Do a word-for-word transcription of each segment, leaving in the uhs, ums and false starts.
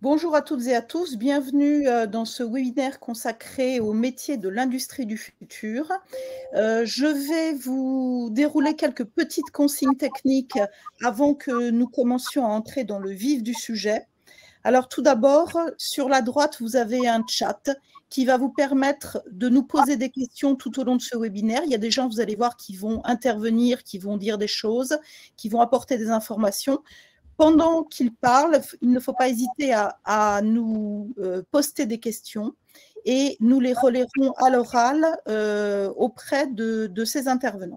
Bonjour à toutes et à tous, bienvenue euh, dans ce webinaire consacré aux métiers de l'industrie du futur. Euh, je vais vous dérouler quelques petites consignes techniques avant que nous commencions à entrer dans le vif du sujet. Alors tout d'abord, sur la droite, vous avez un chat qui va vous permettre de nous poser des questions tout au long de ce webinaire. Il y a des gens, vous allez voir, qui vont intervenir, qui vont dire des choses, qui vont apporter des informations. Pendant qu'ils parlent, il ne faut pas hésiter à, à nous euh, poster des questions et nous les relayerons à l'oral euh, auprès de, de ces intervenants.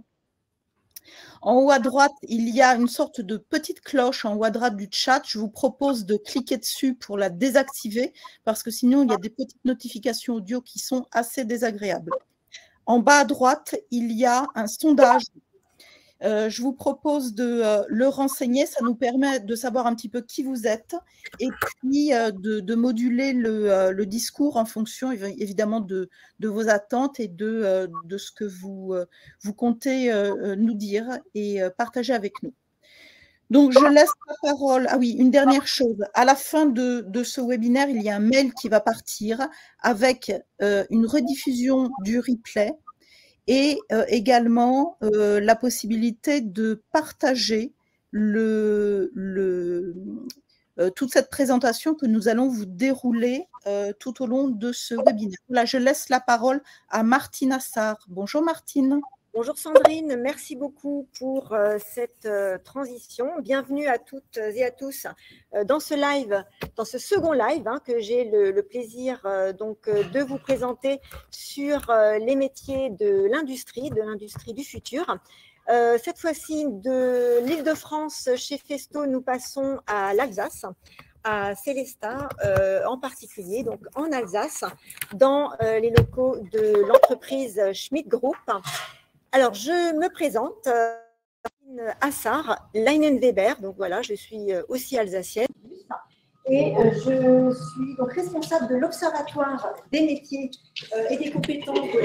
En haut à droite, il y a une sorte de petite cloche en haut à droite du chat. Je vous propose de cliquer dessus pour la désactiver parce que sinon, il y a des petites notifications audio qui sont assez désagréables. En bas à droite, il y a un sondage. Euh, je vous propose de euh, le renseigner, ça nous permet de savoir un petit peu qui vous êtes et puis euh, de, de moduler le, euh, le discours en fonction évidemment de, de vos attentes et de, euh, de ce que vous, euh, vous comptez euh, nous dire et euh, partager avec nous. Donc, je laisse la parole. Ah oui, une dernière chose. À la fin de, de ce webinaire, il y a un mail qui va partir avec euh, une rediffusion du replay et euh, également euh, la possibilité de partager le, le, euh, toute cette présentation que nous allons vous dérouler euh, tout au long de ce webinaire. Là, je laisse la parole à Martine Assar. Bonjour Martine. Bonjour Sandrine, merci beaucoup pour euh, cette euh, transition. Bienvenue à toutes et à tous euh, dans ce live, dans ce second live hein, que j'ai le, le plaisir euh, donc euh, de vous présenter sur euh, les métiers de l'industrie, de l'industrie du futur. Euh, cette fois-ci, de l'Île-de-France, chez Festo, nous passons à l'Alsace, à Célestat euh, en particulier, donc en Alsace, dans euh, les locaux de l'entreprise Schmidt Group. Alors, je me présente, euh, Assar, Leinenweber, donc voilà, je suis aussi alsacienne. Et euh, je suis donc responsable de l'Observatoire des métiers euh, et des compétences de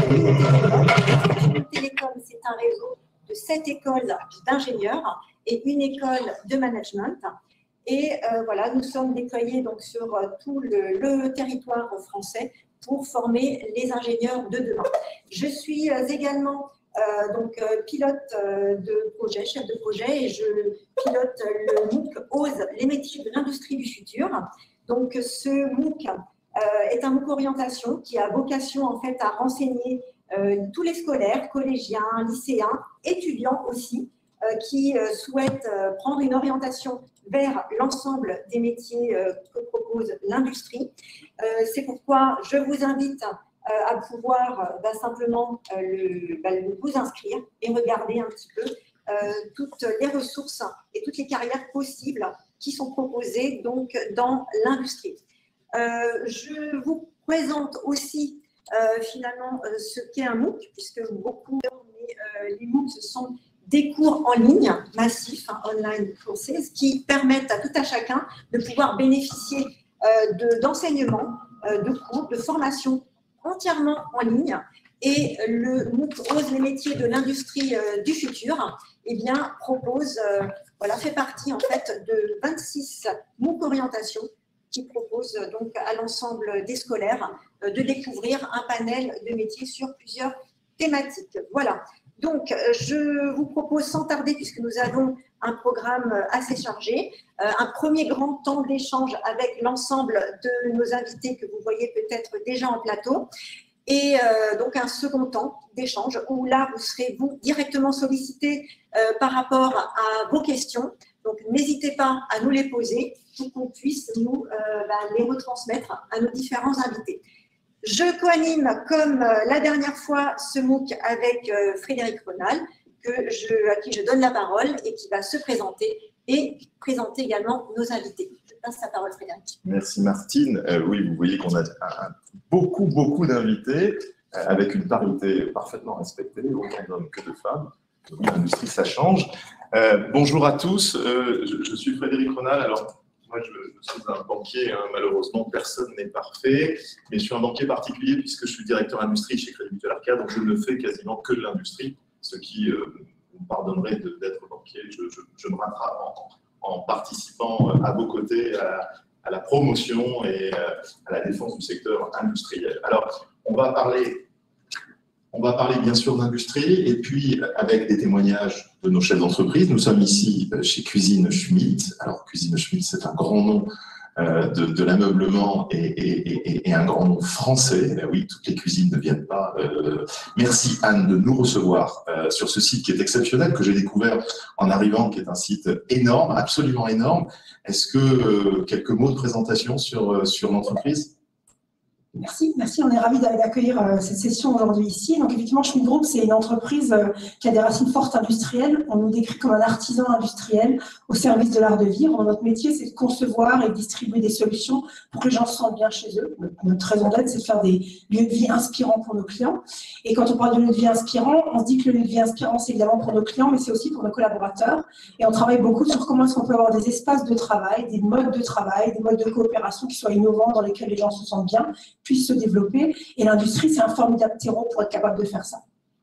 l'Institut Télécom. Télécom, c'est un réseau de sept écoles d'ingénieurs et une école de management. Et euh, voilà, nous sommes déployés donc sur euh, tout le, le territoire français pour former les ingénieurs de demain. Je suis euh, également euh, donc, euh, pilote euh, de projet, chef de projet, et je pilote le MOOC OSE, les métiers de l'industrie du futur. Donc, ce MOOC euh, est un MOOC orientation qui a vocation en fait à renseigner euh, tous les scolaires, collégiens, lycéens, étudiants aussi, euh, qui euh, souhaitent euh, prendre une orientation vers l'ensemble des métiers euh, que propose l'industrie. Euh, c'est pourquoi je vous invite euh, à pouvoir euh, bah, simplement euh, le, bah, le, vous inscrire et regarder un petit peu euh, toutes les ressources et toutes les carrières possibles qui sont proposées donc, dans l'industrie. Euh, je vous présente aussi euh, finalement euh, ce qu'est un MOOC, puisque beaucoup euh, les MOOC ce sont des cours en ligne massifs, hein, online courses, qui permettent à tout à chacun de pouvoir bénéficier euh, d'enseignements, de, euh, de cours, de formations entièrement en ligne. Et le MOOC OSE les métiers de l'industrie euh, du futur, eh bien, propose, euh, voilà, fait partie en fait de vingt-six MOOC orientation qui proposent donc à l'ensemble des scolaires euh, de découvrir un panel de métiers sur plusieurs thématiques. Voilà. Donc, je vous propose sans tarder, puisque nous avons un programme assez chargé, un premier grand temps d'échange avec l'ensemble de nos invités que vous voyez peut-être déjà en plateau, et donc un second temps d'échange où là, vous serez vous directement sollicités par rapport à vos questions. Donc, n'hésitez pas à nous les poser pour qu'on puisse nous bah, les retransmettre à nos différents invités. Je co-anime, comme la dernière fois, ce MOOC avec Frédéric Renal, que je, à qui je donne la parole et qui va se présenter et présenter également nos invités. Je passe la parole, Frédéric. Merci Martine. Euh, oui, vous voyez qu'on a un, un, beaucoup, beaucoup d'invités, euh, avec une parité parfaitement respectée, autant d'hommes que de femmes. L'industrie, ça change. Euh, bonjour à tous, euh, je, je suis Frédéric Renal. Alors, moi, je, je suis un banquier, hein, malheureusement, personne n'est parfait, mais je suis un banquier particulier puisque je suis directeur industrie chez Crédit Mutuel Arcade, donc je ne fais quasiment que de l'industrie, ce qui euh, me pardonnerait d'être banquier. Je, je, je me rattrape en, en participant à vos côtés à, à la promotion et à la défense du secteur industriel. Alors, on va parler, on va parler bien sûr d'industrie et puis avec des témoignages de nos chefs d'entreprise. Nous sommes ici chez Cuisine Schmitt. Alors, Cuisine Schmitt, c'est un grand nom De, de l'ameublement et, et, et, et un grand nom français. Ben oui, toutes les cuisines ne viennent pas. Euh, merci Anne de nous recevoir euh, sur ce site qui est exceptionnel, que j'ai découvert en arrivant, qui est un site énorme, absolument énorme. Est-ce que euh, quelques mots de présentation sur, sur l'entreprise ? Merci, merci. On est ravis d'accueillir cette session aujourd'hui ici. Donc effectivement, Schmitt Group, c'est une entreprise qui a des racines fortes industrielles. On nous décrit comme un artisan industriel au service de l'art de vivre. Notre métier, c'est de concevoir et de distribuer des solutions pour que les gens se sentent bien chez eux. Notre raison d'être, c'est de faire des lieux de vie inspirants pour nos clients. Et quand on parle de lieux de vie inspirants, on se dit que le lieu de vie inspirant, c'est évidemment pour nos clients, mais c'est aussi pour nos collaborateurs. Et on travaille beaucoup sur comment est-ce qu'on peut avoir des espaces de travail, des modes de travail, des modes de coopération qui soient innovants, dans lesquels les gens se sentent bien, puissent se développer. Et l'industrie, c'est un formidable terreau pour être capable de faire ça.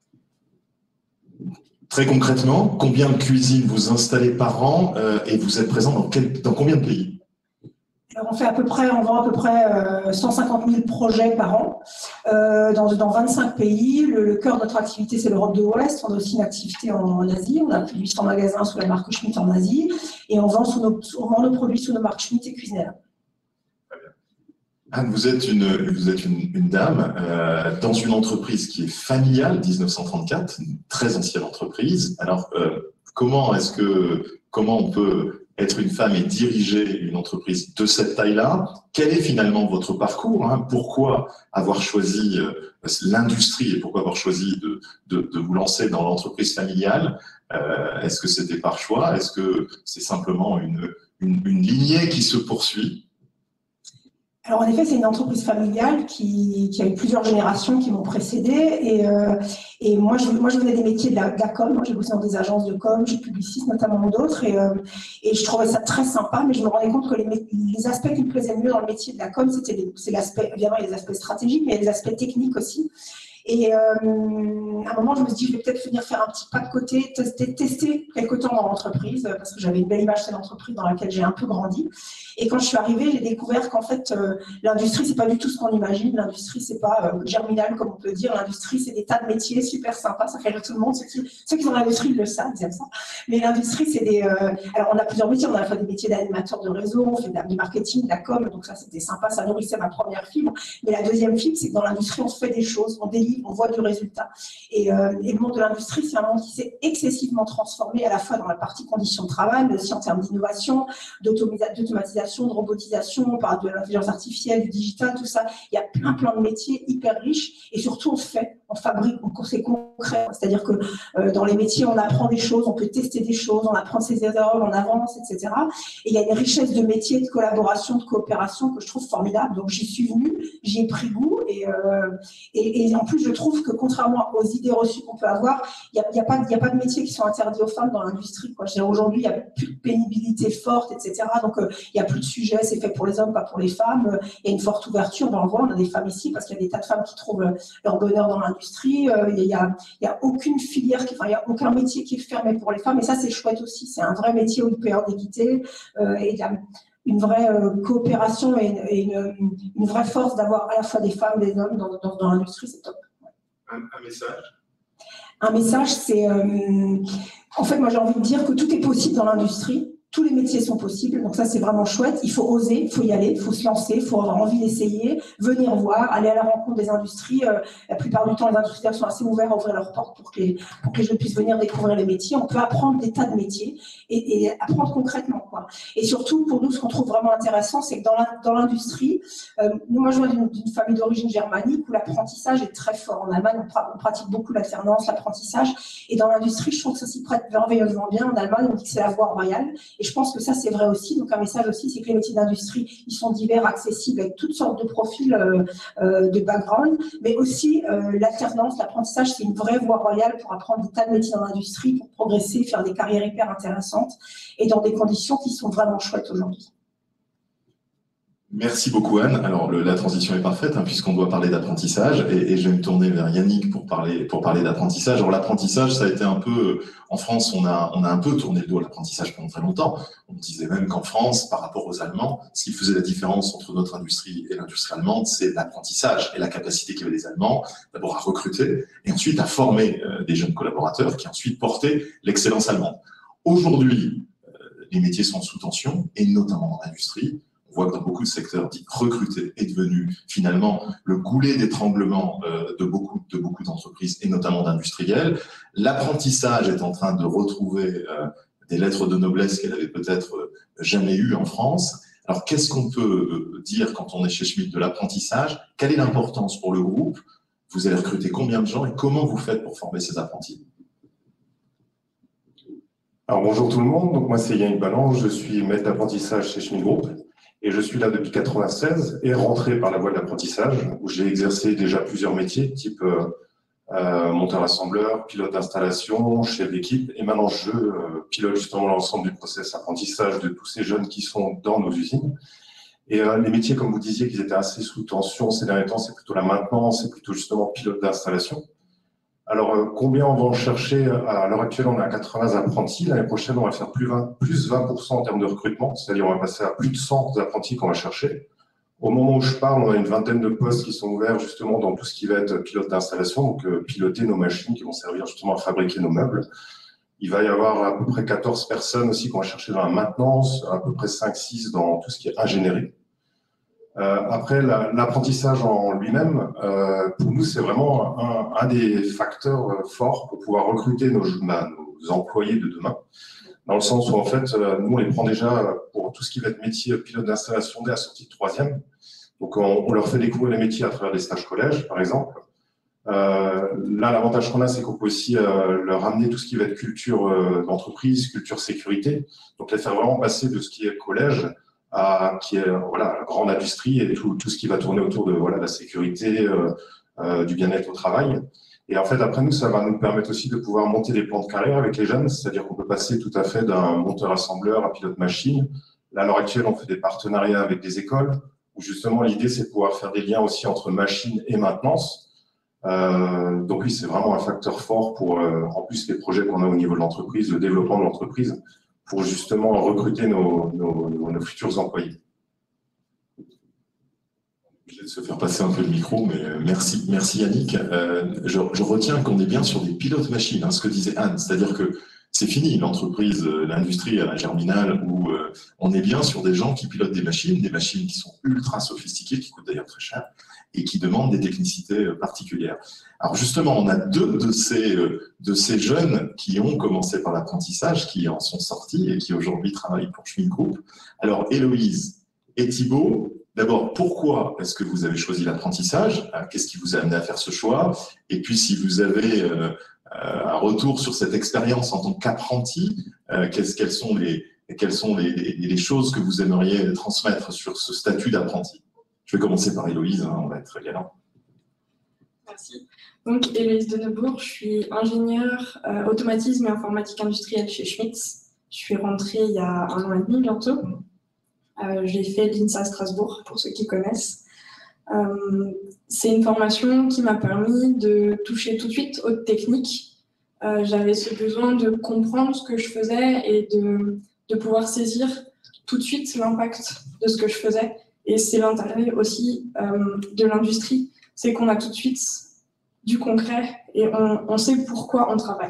Très concrètement, combien de cuisines vous installez par an euh, et vous êtes présent dans, quel, dans combien de pays? Alors, on fait à peu près, on vend à peu près euh, cent cinquante mille projets par an euh, dans, dans vingt-cinq pays. Le, le cœur de notre activité, c'est l'Europe de l'Ouest. On a aussi une activité en, en Asie. On a plus de huit cents magasins sous la marque Schmitt en Asie. Et on vend, sous nos, on vend nos produits sous nos marques Schmitt et Cuisinella. Anne, vous êtes une, vous êtes une, une dame euh, dans une entreprise qui est familiale, mille neuf cent trente-quatre, une très ancienne entreprise. Alors, euh, comment est-ce que, comment on peut être une femme et diriger une entreprise de cette taille-là? Quel est finalement votre parcours, hein? Pourquoi avoir choisi euh, l'industrie et pourquoi avoir choisi de, de, de vous lancer dans l'entreprise familiale? euh, Est-ce que c'était par choix? Est-ce que c'est simplement une, une, une lignée qui se poursuit? Alors, en effet, c'est une entreprise familiale qui, qui a eu plusieurs générations qui m'ont précédée. Et, euh, et moi, je, moi, je venais des métiers de la, de la com. J'ai bossé dans des agences de com, je suis publiciste notamment d'autres. Et, euh, et je trouvais ça très sympa, mais je me rendais compte que les, les aspects qui me plaisaient mieux dans le métier de la com, c'était c'est l'aspect, évidemment, les aspects stratégiques, mais les aspects techniques aussi. Et euh, à un moment, je me suis dit, je vais peut-être venir faire un petit pas de côté, tester, tester quelques temps dans l'entreprise, parce que j'avais une belle image de l'entreprise dans laquelle j'ai un peu grandi. Et quand je suis arrivée, j'ai découvert qu'en fait, euh, l'industrie, c'est pas du tout ce qu'on imagine. L'industrie, c'est pas euh, germinal, comme on peut dire. L'industrie, c'est des tas de métiers super sympas. Ça fait rire tout le monde. Ceux qui, ceux qui sont dans l'industrie, ils le savent, ils aiment ça. Mais l'industrie, c'est des... Euh, alors, on a plusieurs métiers. On a fait des métiers d'animateur de réseau, on fait de la, du marketing, de la com. Donc ça, c'était sympa. Ça nourrissait ma première fibre. Mais la deuxième fibre, c'est que dans l'industrie, on se fait des choses, on délivre, on voit du résultat. Et, euh, et le monde de l'industrie, c'est un monde qui s'est excessivement transformé, à la fois dans la partie conditions de travail, mais aussi en termes d'innovation, d'automatisation, de robotisation, on parle de l'intelligence artificielle, du digital, tout ça. Il y a plein, plein de métiers hyper riches et surtout on fait, on fabrique, on c'est concret. C'est-à-dire que euh, dans les métiers, on apprend des choses, on peut tester des choses, on apprend ses erreurs, on avance, et cetera. Et il y a une richesse de métiers, de collaboration, de coopération que je trouve formidable. Donc j'y suis venue, j'y ai pris goût et, euh, et, et en plus je trouve que contrairement aux idées reçues qu'on peut avoir, il n'y a, y a, pas, y a pas de métiers qui sont interdits aux femmes dans l'industrie. Aujourd'hui, il n'y a plus de pénibilité forte, et cetera. Donc euh, il n'y a plus de sujet, c'est fait pour les hommes, pas pour les femmes. Il y a une forte ouverture, on le voit, on a des femmes ici parce qu'il y a des tas de femmes qui trouvent leur bonheur dans l'industrie. Il n'y a, il y a aucune filière, qui, enfin, il n'y a aucun métier qui est fermé pour les femmes et ça c'est chouette aussi. C'est un vrai métier où il peut y avoir d'équité euh, et il y a une vraie euh, coopération et, une, et une, une vraie force d'avoir à la fois des femmes et des hommes dans, dans, dans l'industrie, c'est top. Un, un message Un message, c'est... Euh, en fait, moi j'ai envie de dire que tout est possible dans l'industrie. Tous les métiers sont possibles, donc ça c'est vraiment chouette. Il faut oser, il faut y aller, il faut se lancer, il faut avoir envie d'essayer, venir voir, aller à la rencontre des industries. Euh, la plupart du temps, les industriels sont assez ouverts à ouvrir leurs portes pour que les, pour que les jeunes puissent venir découvrir les métiers. On peut apprendre des tas de métiers et, et apprendre concrètement, quoi. Et surtout, pour nous, ce qu'on trouve vraiment intéressant, c'est que dans l'industrie, euh, nous, moi je viens d'une famille d'origine germanique où l'apprentissage est très fort. En Allemagne, on, pra on pratique beaucoup l'alternance, l'apprentissage. Et dans l'industrie, je trouve que ça s'y prête merveilleusement bien. En Allemagne, on dit que c'est la voie royale. Et je pense que ça, c'est vrai aussi. Donc, un message aussi, c'est que les métiers d'industrie, ils sont divers, accessibles, avec toutes sortes de profils euh, euh, de background. Mais aussi, euh, l'alternance, l'apprentissage, c'est une vraie voie royale pour apprendre des tas de métiers dans l'industrie, pour progresser, faire des carrières hyper intéressantes et dans des conditions qui sont vraiment chouettes aujourd'hui. Merci beaucoup Anne. Alors le, la transition est parfaite hein, puisqu'on doit parler d'apprentissage et, et je vais me tourner vers Yannick pour parler pour parler d'apprentissage. Alors l'apprentissage, ça a été un peu en France, on a on a un peu tourné le dos à l'apprentissage pendant très longtemps. On disait même qu'en France, par rapport aux Allemands, ce qui faisait la différence entre notre industrie et l'industrie allemande, c'est l'apprentissage et la capacité qu'avaient les Allemands d'abord à recruter et ensuite à former euh, des jeunes collaborateurs qui ensuite portaient l'excellence allemande. Aujourd'hui, euh, les métiers sont sous tension et notamment dans l'industrie. On voit que dans beaucoup de secteurs, dit recruter est devenu finalement le goulet d'étranglement euh, de beaucoup de beaucoup d'entreprises et notamment d'industriels. L'apprentissage est en train de retrouver euh, des lettres de noblesse qu'elle avait peut-être euh, jamais eues en France. Alors qu'est-ce qu'on peut euh, dire quand on est chez Schmitt de l'apprentissage? Quelle est l'importance pour le groupe? Vous allez recruter combien de gens et comment vous faites pour former ces apprentis? Alors bonjour tout le monde, donc moi c'est Yannick Ballange, je suis maître d'apprentissage chez Schmitt Group. Et je suis là depuis quatre-vingt-seize et rentré par la voie de l'apprentissage où j'ai exercé déjà plusieurs métiers, type euh, euh, monteur-assembleur, pilote d'installation, chef d'équipe. Et maintenant, je euh, pilote justement l'ensemble du process apprentissage de tous ces jeunes qui sont dans nos usines. Et euh, les métiers, comme vous disiez, qu'ils étaient assez sous tension ces derniers temps, c'est plutôt la maintenance, c'est plutôt justement pilote d'installation. Alors, euh, combien on va en chercher? À l'heure actuelle, on est à quatre-vingts apprentis. L'année prochaine, on va faire plus vingt, plus vingt pour cent en termes de recrutement, c'est-à-dire on va passer à plus de cent apprentis qu'on va chercher. Au moment où je parle, on a une vingtaine de postes qui sont ouverts justement dans tout ce qui va être pilote d'installation, donc euh, piloter nos machines qui vont servir justement à fabriquer nos meubles. Il va y avoir à peu près quatorze personnes aussi qu'on va chercher dans la maintenance, à peu près cinq six dans tout ce qui est ingénierie. Euh, après, l'apprentissage en lui-même, euh, pour nous, c'est vraiment un, un des facteurs euh, forts pour pouvoir recruter nos, bah, nos employés de demain. Dans le sens où, en fait, euh, nous, on les prend déjà pour tout ce qui va être métier pilote d'installation dès la sortie de troisième. Donc, on, on leur fait découvrir les métiers à travers des stages collège, par exemple. Euh, là, l'avantage qu'on a, c'est qu'on peut aussi euh, leur amener tout ce qui va être culture euh, d'entreprise, culture sécurité. Donc, les faire vraiment passer de ce qui est collège à qui est voilà la grande industrie et tout, tout ce qui va tourner autour de voilà la sécurité, euh, euh, du bien-être au travail. Et en fait, après nous, ça va nous permettre aussi de pouvoir monter des plans de carrière avec les jeunes, c'est-à-dire qu'on peut passer tout à fait d'un monteur-assembleur à pilote machine. Là, à l'heure actuelle, on fait des partenariats avec des écoles où justement l'idée, c'est de pouvoir faire des liens aussi entre machine et maintenance. Euh, donc oui, c'est vraiment un facteur fort pour, euh, en plus, les projets qu'on a au niveau de l'entreprise, le développement de l'entreprise, pour justement recruter nos, nos, nos futurs employés. Je vais se faire passer un peu le micro, mais merci, merci Yannick. Euh, je, je retiens qu'on est bien sur des pilotes machines, hein, ce que disait Anne, c'est-à-dire que c'est fini l'entreprise, l'industrie à la Germinal, où euh, on est bien sur des gens qui pilotent des machines, des machines qui sont ultra sophistiquées, qui coûtent d'ailleurs très cher, et qui demandent des technicités particulières. Alors justement, on a deux de ces, de ces jeunes qui ont commencé par l'apprentissage, qui en sont sortis et qui aujourd'hui travaillent pour Schmitt Group. Alors Héloïse et Thibaut, d'abord, pourquoi est-ce que vous avez choisi l'apprentissage? Qu'est-ce qui vous a amené à faire ce choix? Et puis si vous avez euh, un retour sur cette expérience en tant qu'apprenti, euh, quelles sont, les, quelles sont les, les, les choses que vous aimeriez transmettre sur ce statut d'apprenti? Je vais commencer par Héloïse, hein, on va être galant. Merci. Donc, Héloïse Denebourg, je suis ingénieure euh, automatisme et informatique industrielle chez Schmitt. Je suis rentrée il y a un an et demi bientôt. Euh, J'ai fait l'INSA Strasbourg, pour ceux qui connaissent. Euh, C'est une formation qui m'a permis de toucher tout de suite aux techniques. Euh, J'avais ce besoin de comprendre ce que je faisais et de, de pouvoir saisir tout de suite l'impact de ce que je faisais. Et c'est l'intérêt aussi euh, de l'industrie, c'est qu'on a tout de suite du concret et on, on sait pourquoi on travaille.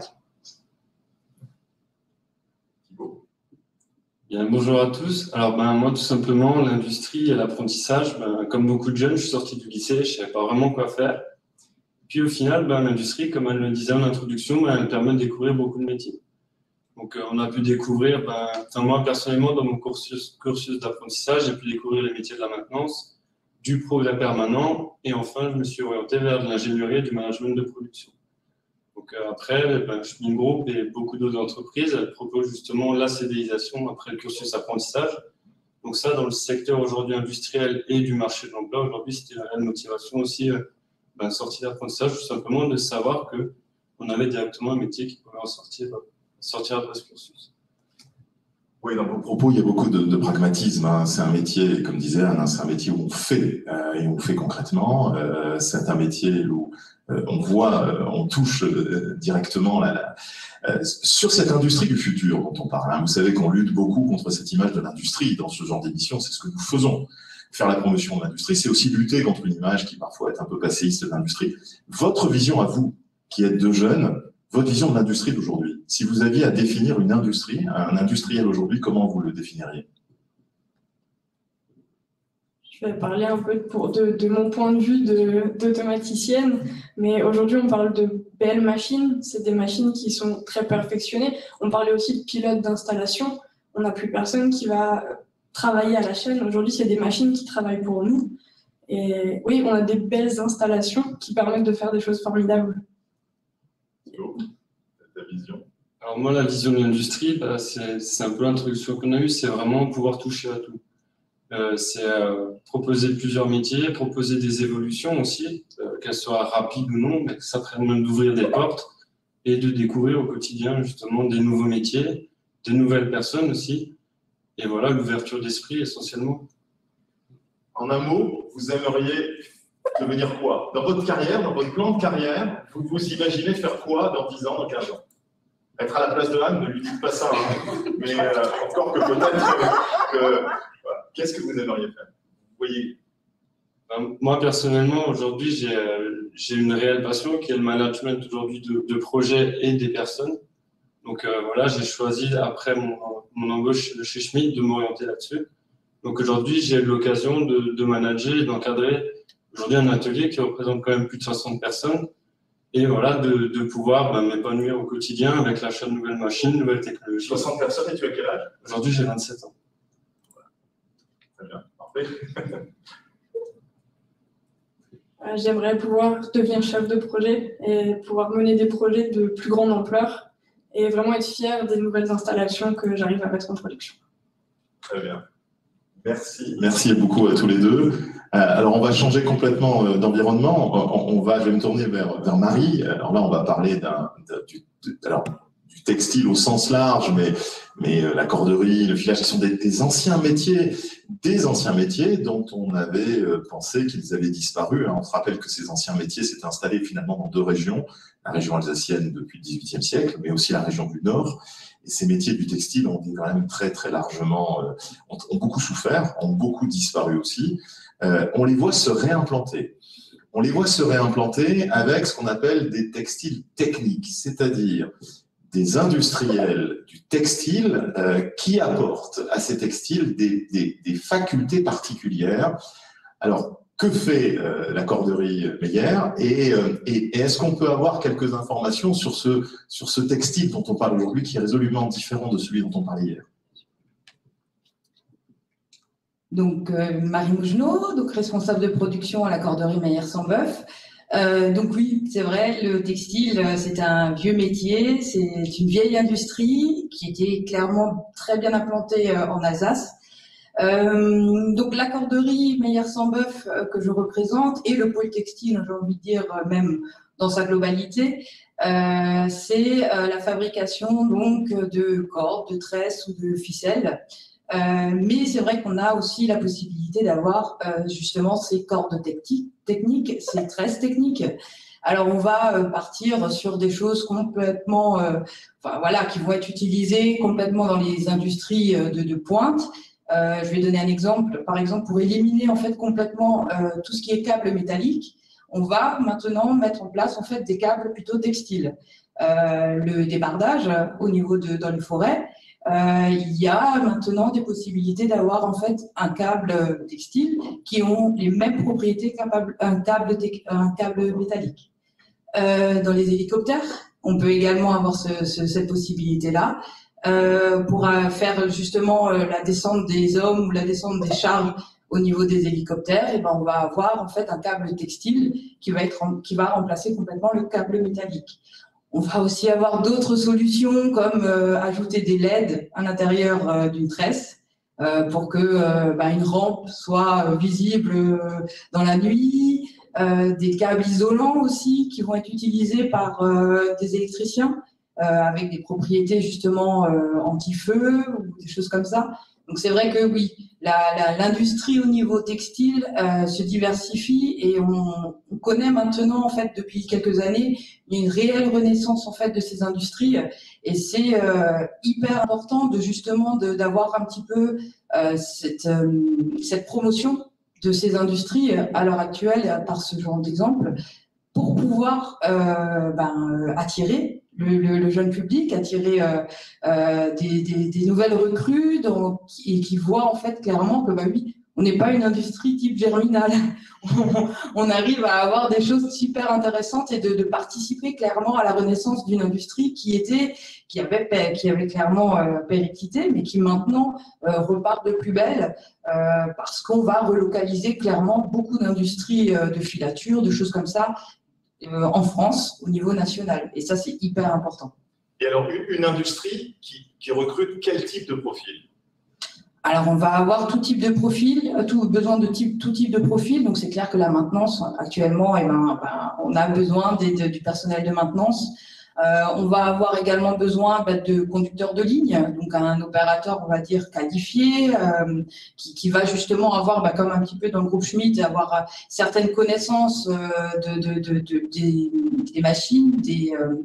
Bien, bonjour à tous. Alors ben, moi, tout simplement, l'industrie et l'apprentissage, ben, comme beaucoup de jeunes, je suis sorti du lycée, je ne savais pas vraiment quoi faire. Puis au final, ben, l'industrie, comme elle le disait en introduction, ben, elle permet de découvrir beaucoup de métiers. Donc, euh, on a pu découvrir, ben, enfin, moi personnellement, dans mon cursus, cursus d'apprentissage, j'ai pu découvrir les métiers de la maintenance, du progrès permanent, et enfin, je me suis orienté vers de l'ingénierie et du management de production. Donc, euh, après, ben, Schmitt Group et beaucoup d'autres entreprises elles proposent justement la CDIsation après le cursus apprentissage. Donc, ça, dans le secteur aujourd'hui industriel et du marché de l'emploi, aujourd'hui, c'était une réelle motivation aussi, euh, ben, sortie d'apprentissage, tout simplement de savoir qu'on avait directement un métier qui pouvait en sortir. sortir après ce cursus. Oui, dans vos propos, il y a beaucoup de, de pragmatisme. Hein. C'est un métier, comme disait Anne, c'est un métier où on fait, euh, et on fait concrètement. Euh, c'est un métier où euh, on voit, euh, on touche euh, directement la, la, euh, sur cette industrie du futur dont on parle. Hein. Vous savez qu'on lutte beaucoup contre cette image de l'industrie dans ce genre d'émission. C'est ce que nous faisons. Faire la promotion de l'industrie, c'est aussi lutter contre une image qui parfois est un peu passéiste de l'industrie. Votre vision à vous, qui êtes deux jeunes, votre vision de l'industrie d'aujourd'hui, si vous aviez à définir une industrie, un industriel aujourd'hui, comment vous le définiriez? Je vais parler un peu pour, de, de mon point de vue d'automaticienne, mais aujourd'hui on parle de belles machines, c'est des machines qui sont très perfectionnées. On parlait aussi de pilote d'installation, on n'a plus personne qui va travailler à la chaîne. Aujourd'hui, c'est des machines qui travaillent pour nous. Et oui, on a des belles installations qui permettent de faire des choses formidables. Ta vision? Alors moi, la vision de l'industrie, bah, c'est un peu l'introduction qu'on a eue, c'est vraiment pouvoir toucher à tout. Euh, c'est euh, proposer plusieurs métiers, proposer des évolutions aussi, euh, qu'elles soient rapides ou non, mais que ça permette d'ouvrir des portes et de découvrir au quotidien justement des nouveaux métiers, des nouvelles personnes aussi. Et voilà, l'ouverture d'esprit essentiellement. En un mot, vous aimeriez devenir quoi? Dans votre carrière, dans votre plan de carrière, vous vous imaginez faire quoi dans dix ans, dans quinze ans? Être à la place de Anne, ne lui dites pas ça, hein. Mais euh, encore que peut-être que... que voilà. Qu'est-ce que vous aimeriez faire? Vous voyez? Ben, moi, personnellement, aujourd'hui, j'ai euh, une réelle passion qui est le management aujourd'hui de, de projets et des personnes. Donc euh, voilà, j'ai choisi après mon, mon embauche chez Schmitt de m'orienter là-dessus. Donc aujourd'hui, j'ai l'occasion de, de manager et d'encadrer aujourd'hui un atelier qui représente quand même plus de soixante personnes et voilà, de, de pouvoir ben, m'épanouir au quotidien avec l'achat de nouvelles machines, nouvelles technologies. soixante personnes, et tu as quel âge? Aujourd'hui, j'ai vingt-sept ans. Voilà. Très bien, parfait. J'aimerais pouvoir devenir chef de projet et pouvoir mener des projets de plus grande ampleur et vraiment être fier des nouvelles installations que j'arrive à mettre en production. Très bien. Merci. Merci beaucoup à tous les deux. Alors, on va changer complètement d'environnement. On va, je vais me tourner vers, vers Marie. Alors là, on va parler d'un, du, alors, du textile au sens large, mais, mais la corderie, le filage, ce sont des, des anciens métiers, des anciens métiers dont on avait pensé qu'ils avaient disparu. On se rappelle que ces anciens métiers s'étaient installés finalement dans deux régions, la région alsacienne depuis le dix-huitième siècle, mais aussi la région du Nord. Et ces métiers du textile ont quand même très, très largement, euh, ont, ont beaucoup souffert, ont beaucoup disparu aussi. Euh, on les voit se réimplanter. On les voit se réimplanter avec ce qu'on appelle des textiles techniques, c'est-à-dire des industriels du textile euh, qui apportent à ces textiles des, des, des facultés particulières. Alors, que fait euh, la corderie Meyer et, euh, et, et est-ce qu'on peut avoir quelques informations sur ce, sur ce textile dont on parle aujourd'hui qui est résolument différent de celui dont on parlait hier? Donc, euh, Marie Mougenot, donc responsable de production à la corderie Meyer-Sambeuf. Euh, donc oui, c'est vrai, le textile, c'est un vieux métier, c'est une vieille industrie qui était clairement très bien implantée euh, en Alsace. Euh, donc la corderie Meyer-Sambeuf euh, que je représente et le pôle textile, j'ai envie de dire euh, même dans sa globalité, euh, c'est euh, la fabrication donc de cordes, de tresses ou de ficelles. Euh, mais c'est vrai qu'on a aussi la possibilité d'avoir euh, justement ces cordes techniques, ces tresses techniques. Alors on va euh, partir sur des choses complètement, euh, enfin voilà, qui vont être utilisées complètement dans les industries euh, de, de pointe. Euh, je vais donner un exemple. Par exemple, pour éliminer en fait complètement euh, tout ce qui est câble métallique, on va maintenant mettre en place en fait des câbles plutôt textiles. Euh, le débardage au niveau de dans les forêts, euh, il y a maintenant des possibilités d'avoir en fait un câble textile qui ont les mêmes propriétés qu'un un câble un câble métallique. Euh, dans les hélicoptères, on peut également avoir ce, ce, cette possibilité-là. Euh, pour euh, faire justement euh, la descente des hommes ou la descente des charges au niveau des hélicoptères, et ben on va avoir en fait un câble textile qui va être qui va remplacer complètement le câble métallique. On va aussi avoir d'autres solutions comme euh, ajouter des L E D à l'intérieur euh, d'une tresse euh, pour que euh, ben, une rampe soit euh, visible euh, dans la nuit, euh, des câbles isolants aussi qui vont être utilisés par euh, des électriciens. euh, avec des propriétés justement euh, anti-feu ou des choses comme ça. Donc c'est vrai que oui, l'industrie au niveau textile euh, se diversifie et on, on connaît maintenant en fait depuis quelques années une réelle renaissance en fait de ces industries et c'est euh, hyper important de justement d'avoir un petit peu euh, cette, euh, cette promotion de ces industries à l'heure actuelle par ce genre d'exemple pour pouvoir euh, ben, attirer Le, le, le jeune public, attirer euh, euh, des, des, des nouvelles recrues donc, et qui voient en fait clairement que bah oui, on n'est pas une industrie type Germinal. on, on arrive à avoir des choses super intéressantes et de, de participer clairement à la renaissance d'une industrie qui était, qui avait, qui avait clairement euh, périclité, mais qui maintenant euh, repart de plus belle euh, parce qu'on va relocaliser clairement beaucoup d'industries euh, de filature, de choses comme ça. Euh, en France, au niveau national. Et ça, c'est hyper important. Et alors, une, une industrie qui, qui recrute quel type de profil? Alors, on va avoir tout type de profil, tout, besoin de type, tout type de profil. Donc, c'est clair que la maintenance, actuellement, eh ben, ben, on a besoin des, de, du personnel de maintenance. Euh, on va avoir également besoin bah, de conducteurs de ligne, donc un opérateur, on va dire, qualifié, euh, qui, qui va justement avoir, bah, comme un petit peu dans le groupe Schmitt, avoir euh, certaines connaissances euh, de, de, de, de, des, des machines, des... Euh,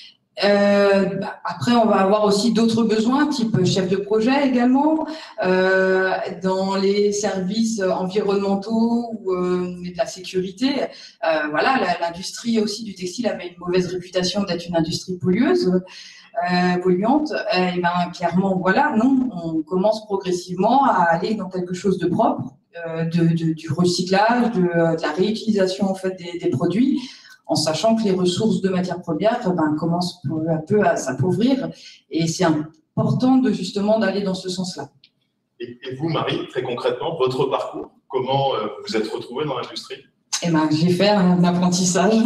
Euh, après, on va avoir aussi d'autres besoins, type chef de projet également, euh, dans les services environnementaux ou euh, de la sécurité. Euh, voilà, l'industrie aussi du textile avait une mauvaise réputation d'être une industrie pollueuse, euh, polluante. Et ben clairement, voilà, non, on commence progressivement à aller dans quelque chose de propre, euh, de, de, du recyclage, de, de la réutilisation en fait des, des produits, en sachant que les ressources de matières premières ben, commencent peu à peu à s'appauvrir. Et c'est important de, justement d'aller dans ce sens-là. Et, et vous, Marie, très concrètement, votre parcours, comment euh, vous êtes retrouvée dans l'industrie? Eh ben, j'ai fait un apprentissage.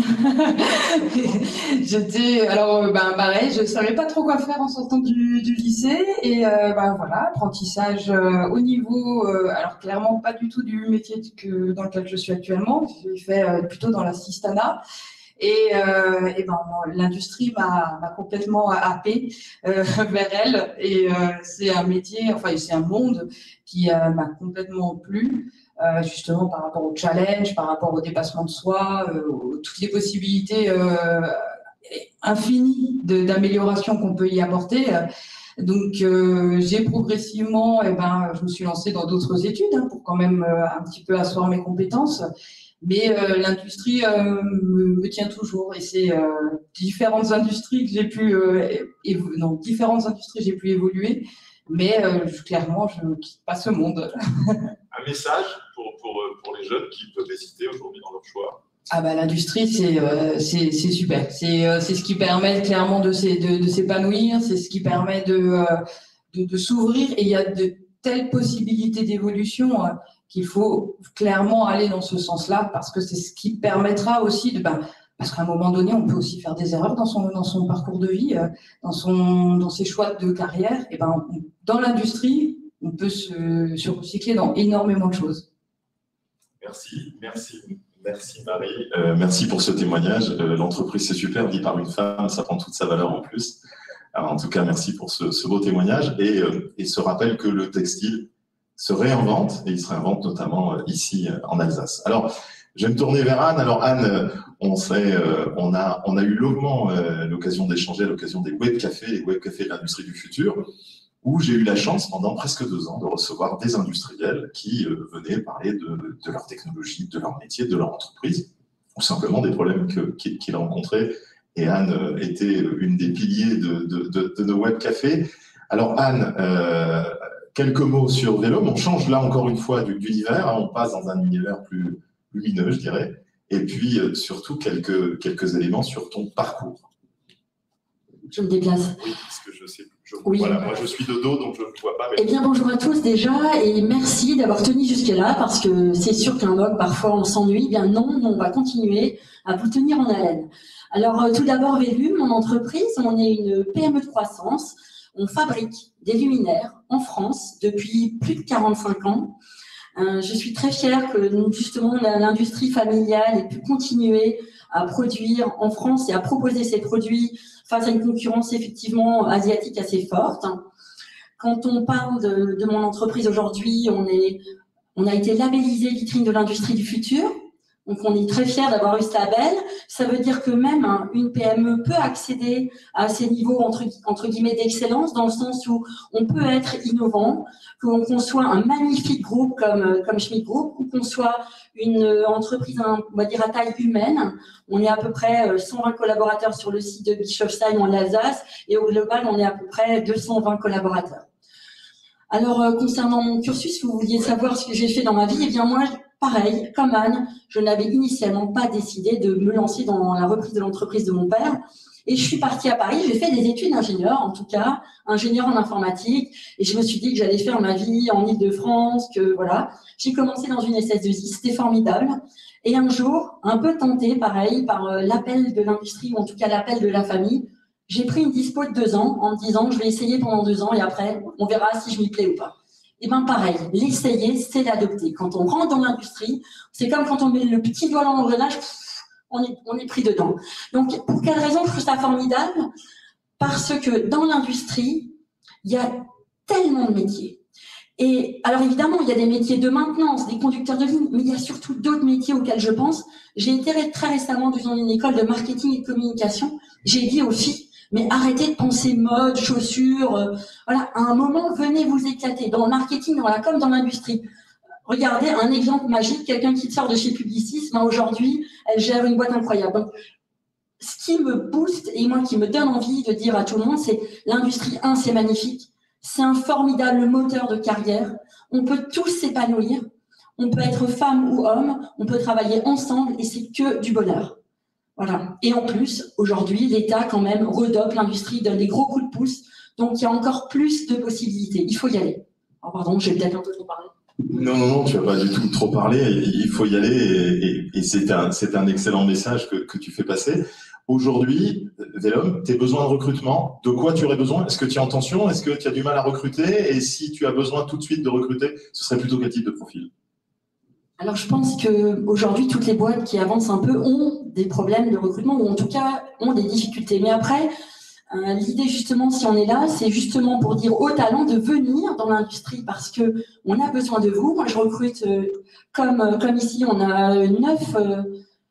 J'étais, alors, ben, pareil, je savais pas trop quoi faire en sortant du, du lycée. Et euh, ben voilà, apprentissage euh, au niveau, euh, alors clairement pas du tout du métier que, dans lequel je suis actuellement. J'ai fait euh, plutôt dans l'assistanat. Et, euh, et ben, l'industrie m'a complètement happée euh, vers elle. Et euh, c'est un métier, enfin, c'est un monde qui euh, m'a complètement plu. Euh, justement par rapport au challenge, par rapport au dépassement de soi, euh, toutes les possibilités euh, infinies d'amélioration qu'on peut y apporter. Donc, euh, j'ai progressivement, eh ben, je me suis lancée dans d'autres études hein, pour quand même euh, un petit peu asseoir mes compétences. Mais euh, l'industrie euh, me, me tient toujours et c'est euh, différentes industries que j'ai pu, euh, non, différentes industries j'ai pu évoluer. Mais euh, clairement, je ne quitte pas ce monde. Un message pour, pour, pour les jeunes qui peuvent hésiter aujourd'hui dans leur choix? Ah bah, l'industrie, c'est euh, c'est super. C'est euh, ce qui permet clairement de, de, de s'épanouir, c'est ce qui permet de, euh, de, de s'ouvrir. Et il y a de telles possibilités d'évolution euh, qu'il faut clairement aller dans ce sens-là parce que c'est ce qui permettra aussi de... Ben, parce qu'à un moment donné, on peut aussi faire des erreurs dans son, dans son parcours de vie, euh, dans, son, dans ses choix de carrière. Et ben, on, dans l'industrie, on peut se, se recycler dans énormément de choses. Merci, merci, merci Marie. Euh, merci pour ce témoignage. Euh, L'entreprise, c'est super, dit par une femme, ça prend toute sa valeur en plus. Alors, en tout cas, merci pour ce, ce beau témoignage et, euh, et ce rappel que le textile se réinvente et il se réinvente notamment euh, ici en Alsace. Alors, je vais me tourner vers Anne. Alors Anne, on, sait, euh, on, a, on a eu longuement euh, l'occasion d'échanger à l'occasion des webcafés, les webcafés de l'industrie du futur, où j'ai eu la chance pendant presque deux ans de recevoir des industriels qui euh, venaient parler de, de leur technologie, de leur métier, de leur entreprise, ou simplement des problèmes qu'ils qu'ils rencontraient. Et Anne euh, était une des piliers de, de, de, de nos webcafés. Alors Anne, euh, quelques mots sur Vélum. On change là encore une fois d'univers, hein, on passe dans un univers plus lumineux, je dirais, et puis euh, surtout quelques, quelques éléments sur ton parcours. Je me déplace. Oui, parce que je sais je, oui. Voilà, moi je suis de dos, donc je ne vois pas. Mais... Eh bien, bonjour à tous déjà, et merci d'avoir tenu jusque-là, parce que c'est sûr qu'un blog, parfois, on s'ennuie. Eh bien non, on va continuer à vous tenir en haleine. Alors, euh, tout d'abord, Vélum, mon entreprise, on est une P M E de croissance. On fabrique des luminaires en France depuis plus de quarante-cinq ans. Euh, je suis très fière que justement l'industrie familiale ait pu continuer à produire en France et à proposer ses produits face à une concurrence effectivement asiatique assez forte. Quand on parle de, de mon entreprise aujourd'hui, on est, on a été labellisé vitrine de l'industrie du futur. Donc, on est très fiers d'avoir eu ce label. Ça veut dire que même hein, une P M E peut accéder à ces niveaux entre, entre guillemets d'excellence, dans le sens où on peut être innovant, qu'on qu'on soit un magnifique groupe comme, comme Schmitt Group, ou qu'on soit une entreprise, on va dire, à taille humaine. On est à peu près cent vingt collaborateurs sur le site de Bischofstein en Alsace, et au global, on est à peu près deux cent vingt collaborateurs. Alors, euh, concernant mon cursus, vous vouliez savoir ce que j'ai fait dans ma vie. Eh bien, moi, pareil, comme Anne, je n'avais initialement pas décidé de me lancer dans la reprise de l'entreprise de mon père. Et je suis partie à Paris, j'ai fait des études d'ingénieur, en tout cas, ingénieur en informatique. Et je me suis dit que j'allais faire ma vie en Île-de-France, que voilà. J'ai commencé dans une S S deux I, c'était formidable. Et un jour, un peu tentée, pareil, par euh, l'appel de l'industrie, ou en tout cas l'appel de la famille, j'ai pris une dispo de deux ans en me disant je vais essayer pendant deux ans et après, on verra si je m'y plais ou pas. Et bien pareil, l'essayer, c'est l'adopter. Quand on rentre dans l'industrie, c'est comme quand on met le petit doigt dans l'engrenage, on est, on est pris dedans. Donc, pour quelle raison je trouve ça formidable? Parce que dans l'industrie, il y a tellement de métiers. Et alors évidemment, il y a des métiers de maintenance, des conducteurs de ligne, mais il y a surtout d'autres métiers auxquels je pense. J'ai été très récemment dans une école de marketing et de communication. J'ai dit aux filles, mais arrêtez de penser mode, chaussures. Euh, voilà, à un moment, venez vous éclater dans le marketing, dans la com, dans l'industrie. Regardez un exemple magique, quelqu'un qui sort de chez Publicis, ben aujourd'hui, elle gère une boîte incroyable. Donc, ce qui me booste et moi qui me donne envie de dire à tout le monde, c'est l'industrie, un, c'est magnifique, c'est un formidable moteur de carrière. On peut tous s'épanouir, on peut être femme ou homme, on peut travailler ensemble et c'est que du bonheur. Voilà. Et en plus, aujourd'hui, l'État, quand même, redope l'industrie, donne des gros coups de pouce. Donc, il y a encore plus de possibilités. Il faut y aller. Oh, pardon, j'ai peut-être un peu trop parlé. Non, non, non, tu n'as pas du tout trop parlé. Il faut y aller et, et, et c'est un, c'est un excellent message que, que tu fais passer. Aujourd'hui, Velom, tes besoins de recrutement, de quoi tu aurais besoin? Est-ce que tu es en tension? Est-ce que tu as du mal à recruter? Et si tu as besoin tout de suite de recruter, ce serait plutôt quel type de profil? Alors, je pense qu'aujourd'hui, toutes les boîtes qui avancent un peu ont des problèmes de recrutement ou en tout cas ont des difficultés. Mais après, euh, l'idée justement, si on est là, c'est justement pour dire aux talents de venir dans l'industrie parce que on a besoin de vous. Moi, je recrute euh, comme, comme ici, on a neuf, euh,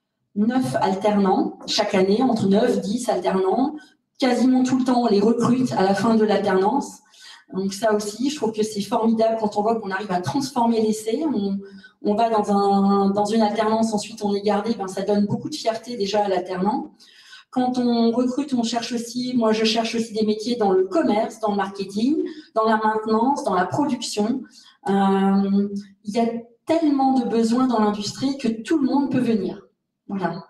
neuf alternants chaque année, entre neuf, dix alternants. Quasiment tout le temps, on les recrute à la fin de l'alternance. Donc ça aussi, je trouve que c'est formidable quand on voit qu'on arrive à transformer l'essai. On, on va dans, un, dans une alternance, ensuite on est gardé, ben ça donne beaucoup de fierté déjà à l'alternant. Quand on recrute, on cherche aussi, moi je cherche aussi des métiers dans le commerce, dans le marketing, dans la maintenance, dans la production. Euh, il y a tellement de besoins dans l'industrie que tout le monde peut venir. Voilà.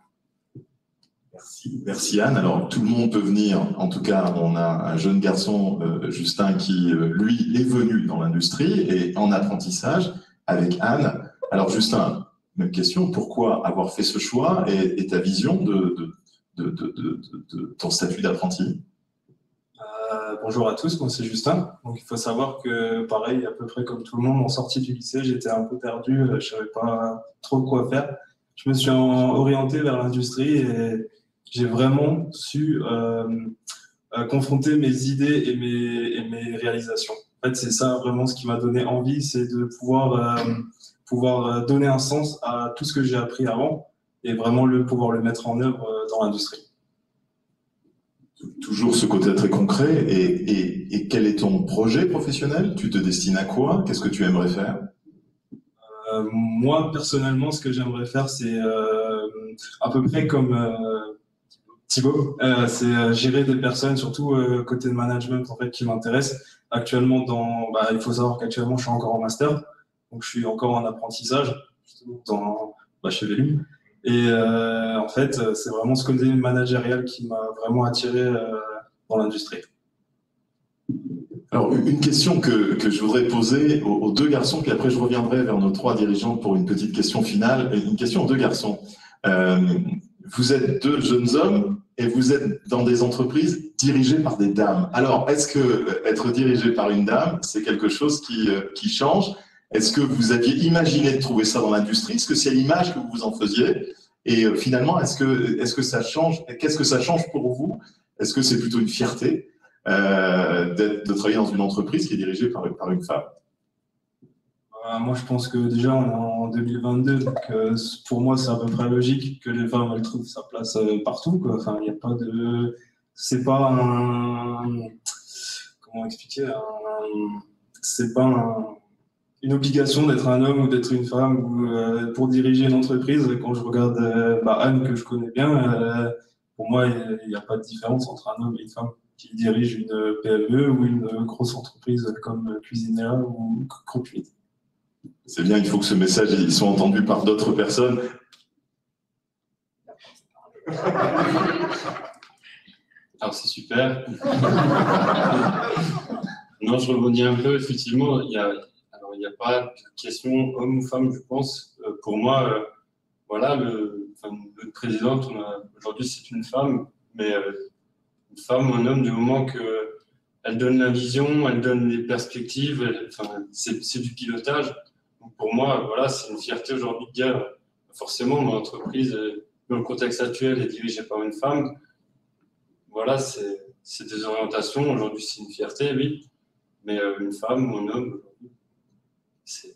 Merci, merci Anne. Alors tout le monde peut venir. En tout cas, on a un jeune garçon, euh, Justin, qui euh, lui est venu dans l'industrie et en apprentissage avec Anne. Alors Justin, même question. Pourquoi avoir fait ce choix et, et ta vision de, de, de, de, de, de ton statut d'apprenti? euh, Bonjour à tous. Moi c'est Justin. Donc il faut savoir que pareil, à peu près comme tout le monde, en sortie du lycée, j'étais un peu perdu. Je savais pas trop quoi faire. Je me suis orienté vers l'industrie et j'ai vraiment su euh, euh, confronter mes idées et mes, et mes réalisations. En fait, c'est ça vraiment ce qui m'a donné envie, c'est de pouvoir, euh, pouvoir donner un sens à tout ce que j'ai appris avant et vraiment le, pouvoir le mettre en œuvre dans l'industrie. Toujours ce côté très concret. Et, et, et quel est ton projet professionnel? Tu te destines à quoi? Qu'est-ce que tu aimerais faire? euh, Moi, personnellement, ce que j'aimerais faire, c'est euh, à peu près comme... Euh, Thibaut, euh, c'est euh, gérer des personnes, surtout euh, côté de management en fait, qui m'intéresse. Actuellement, dans, bah, il faut savoir qu'actuellement, je suis encore en master, donc je suis encore en apprentissage justement dans, bah, chez Velum. Et euh, en fait, c'est vraiment ce côté managérial qui m'a vraiment attiré euh, dans l'industrie. Alors, une question que, que je voudrais poser aux, aux deux garçons, puis après je reviendrai vers nos trois dirigeants pour une petite question finale. Une question aux deux garçons. Euh, Vous êtes deux jeunes hommes et vous êtes dans des entreprises dirigées par des dames. Alors, est-ce que être dirigé par une dame, c'est quelque chose qui, qui change? Est-ce que vous aviez imaginé de trouver ça dans l'industrie? Est-ce que c'est l'image que vous vous en faisiez? Et euh, finalement, est-ce que, est-ce que ça change? Qu'est-ce que ça change pour vous? Est-ce que c'est plutôt une fierté euh, de travailler dans une entreprise qui est dirigée par, par une femme? euh, Moi, je pense que déjà, on est en deux mille vingt-deux, donc euh, pour moi, c'est à peu près logique que les femmes elles trouvent sa place euh, partout, quoi. Enfin, il n'y a pas de... C'est pas un... Comment expliquer un... C'est pas un... une obligation d'être un homme ou d'être une femme ou euh, pour diriger une entreprise. Quand je regarde euh, bah, Anne, que je connais bien, euh, pour moi, il n'y a, a pas de différence entre un homme et une femme qui dirige une P M E ou une grosse entreprise comme Cuisinea ou Croque-Huit. C'est bien, il faut que ce message il soit entendu par d'autres personnes. Alors, c'est super. Non, je rebondis un peu. Effectivement, il y a, alors, il n'y a pas de question homme ou femme, je pense. Euh, pour moi, euh, voilà, le, enfin, notre présidente, aujourd'hui, c'est une femme, mais euh, une femme ou un homme, du moment qu'elle donne la vision, elle donne les perspectives, elle, enfin, c'est du pilotage. Donc, pour moi, voilà, c'est une fierté aujourd'hui de dire, forcément, mon entreprise, dans le contexte actuel, est dirigée par une femme. Voilà, c'est des orientations. Aujourd'hui, c'est une fierté, oui. Mais euh, une femme ou un homme, c'est...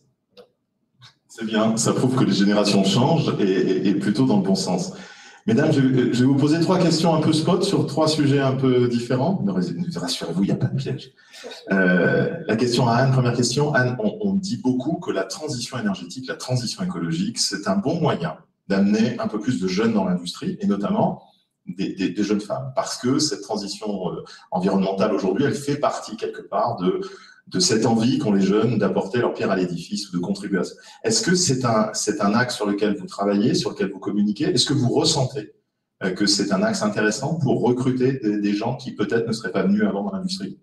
C'est bien, ça prouve que les générations changent et, et, et plutôt dans le bon sens. Mesdames, je, je vais vous poser trois questions un peu spot sur trois sujets un peu différents. Mais rassurez-vous, il n'y a pas de piège. Euh, la question à Anne, première question. Anne, on, on dit beaucoup que la transition énergétique, la transition écologique, c'est un bon moyen d'amener un peu plus de jeunes dans l'industrie et notamment Des, des, des jeunes femmes, parce que cette transition euh, environnementale aujourd'hui, elle fait partie quelque part de, de cette envie qu'ont les jeunes d'apporter leur pierre à l'édifice ou de contribuer à ça. Est-ce que c'est un, c'est un axe sur lequel vous travaillez, sur lequel vous communiquez? Est-ce que vous ressentez euh, que c'est un axe intéressant pour recruter des, des gens qui peut-être ne seraient pas venus avant dans l'industrie?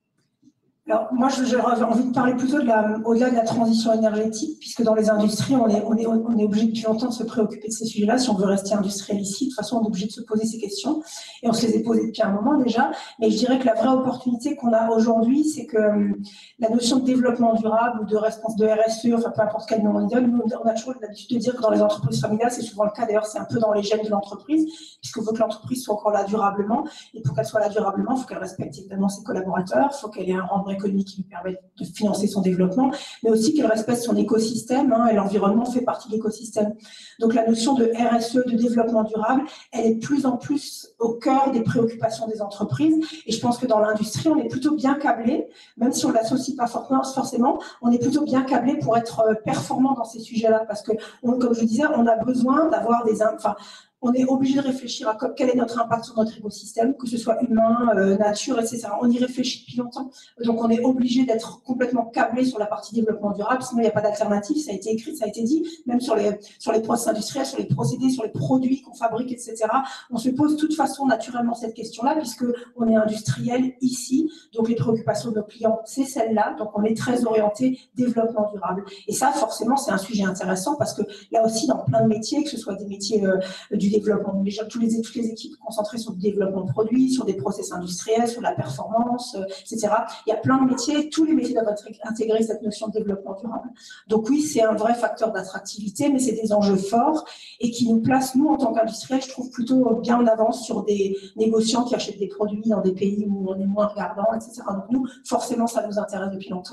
Alors, moi, j'aurais envie de parler plutôt de la, au-delà de la transition énergétique, puisque dans les industries, on est, on est, on est obligé depuis longtemps de se préoccuper de ces sujets-là. Si on veut rester industriel ici, de toute façon, on est obligé de se poser ces questions. Et on se les est posées depuis un moment déjà. Mais je dirais que la vraie opportunité qu'on a aujourd'hui, c'est que euh, la notion de développement durable ou de, de R S E, enfin, peu importe quel nom on y donne, nous, on a toujours l'habitude de dire que dans les entreprises familiales, c'est souvent le cas. D'ailleurs, c'est un peu dans les gènes de l'entreprise, puisqu'on veut que l'entreprise soit encore là durablement. Et pour qu'elle soit là durablement, il faut qu'elle respecte évidemment ses collaborateurs, il faut qu'elle ait un rendement économique qui lui permet de financer son développement, mais aussi qu'elle respecte son écosystème, hein, et l'environnement fait partie de l'écosystème. Donc la notion de R S E, de développement durable, elle est de plus en plus au cœur des préoccupations des entreprises, et je pense que dans l'industrie, on est plutôt bien câblé, même si on ne l'associe pas forcément, on est plutôt bien câblé pour être performant dans ces sujets-là, parce que, on, comme je vous disais, on a besoin d'avoir des... Enfin, on est obligé de réfléchir à quel est notre impact sur notre écosystème, que ce soit humain, euh, nature, et cetera. On y réfléchit depuis longtemps. Donc, on est obligé d'être complètement câblé sur la partie développement durable, sinon il n'y a pas d'alternative. Ça a été écrit, ça a été dit, même sur les, sur les process industriels, sur les procédés, sur les produits qu'on fabrique, et cetera. On se pose de toute façon naturellement cette question-là, puisqu'on est industriel ici. Donc, les préoccupations de nos clients, c'est celle-là. Donc, on est très orienté développement durable. Et ça, forcément, c'est un sujet intéressant parce que là aussi, dans plein de métiers, que ce soit des métiers euh, du développement, déjà tous les, toutes les équipes concentrées sur le développement de produits, sur des process industriels, sur la performance, euh, et cetera. Il y a plein de métiers, tous les métiers doivent intégrer cette notion de développement durable. Donc oui, c'est un vrai facteur d'attractivité, mais c'est des enjeux forts et qui nous placent, nous, en tant qu'industriels, je trouve plutôt bien en avance sur des négociants qui achètent des produits dans des pays où on est moins regardant, et cetera. Donc nous, forcément, ça nous intéresse depuis longtemps.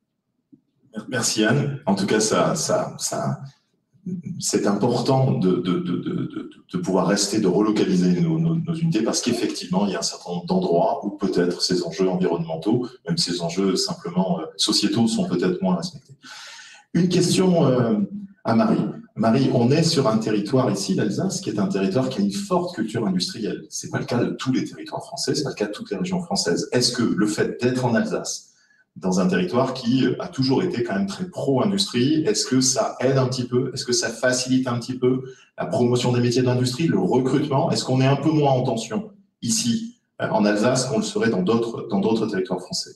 Merci Anne. En tout cas, ça... ça, ça... c'est important de, de, de, de, de pouvoir rester, de relocaliser nos, nos, nos unités parce qu'effectivement, il y a un certain nombre d'endroits où peut-être ces enjeux environnementaux, même ces enjeux simplement sociétaux, sont peut-être moins respectés. Une question euh, à Marie. Marie, on est sur un territoire ici, l'Alsace, qui est un territoire qui a une forte culture industrielle. Ce n'est pas le cas de tous les territoires français, ce n'est pas le cas de toutes les régions françaises. Est-ce que le fait d'être en Alsace, dans un territoire qui a toujours été quand même très pro-industrie, est-ce que ça aide un petit peu? Est-ce que ça facilite un petit peu la promotion des métiers de l'industrie, le recrutement? Est-ce qu'on est un peu moins en tension ici, en Alsace, qu'on le serait dans d'autres dans d'autres territoires français?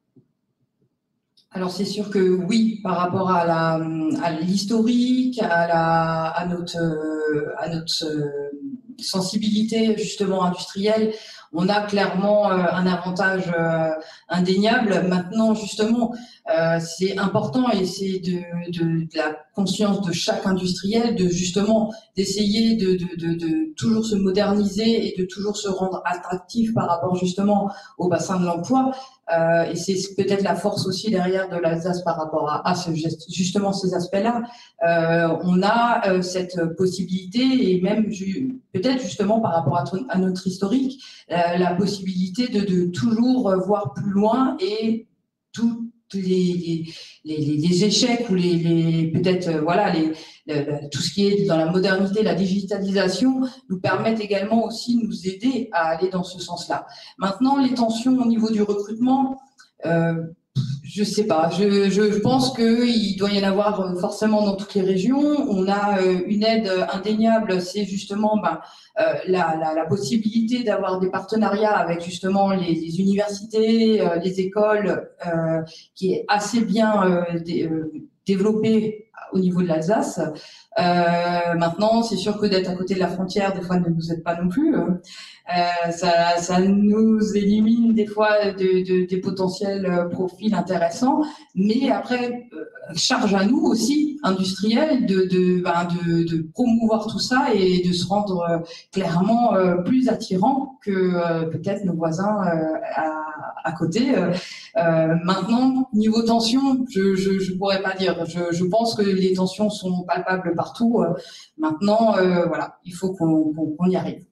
Alors c'est sûr que oui, par rapport à la à l'historique, à la à notre à notre sensibilité justement industrielle, on a clairement euh, un avantage euh, indéniable. Maintenant, justement, euh, c'est important et c'est de, de, de la conscience de chaque industriel de justement d'essayer de, de, de, de toujours se moderniser et de toujours se rendre attractif par rapport justement au bassin de l'emploi. Euh, et c'est peut-être la force aussi derrière de l'Alsace par rapport à, à ce, justement ces aspects-là. Euh, on a euh, cette possibilité et même ju peut-être justement par rapport à, à notre historique, euh, la possibilité de, de toujours voir plus loin et tout Les, les, les, les échecs ou les, les peut-être euh, voilà les, le, tout ce qui est dans la modernité, la digitalisation nous permettent également aussi de nous aider à aller dans ce sens-là. Maintenant, les tensions au niveau du recrutement, euh, je sais pas. Je, je pense qu'il doit y en avoir forcément dans toutes les régions. On a euh, une aide indéniable, c'est justement ben, euh, la, la, la possibilité d'avoir des partenariats avec justement les, les universités, euh, les écoles, euh, qui est assez bien euh, dé, euh, développée au niveau de l'Alsace. Euh, maintenant, c'est sûr que d'être à côté de la frontière, des fois, ne nous aide pas non plus. Euh, ça, ça nous élimine des fois de, de, des potentiels profils intéressants, mais après, euh, charge à nous aussi, industriels, de, de, ben de, de promouvoir tout ça et de se rendre euh, clairement euh, plus attirant que euh, peut-être nos voisins euh, à, à côté. Euh, maintenant, niveau tension, je, je, je pourrais pas dire. Je, je pense que les tensions sont palpables partout. Euh, maintenant, euh, voilà, il faut qu'on qu'on, qu'on y arrive.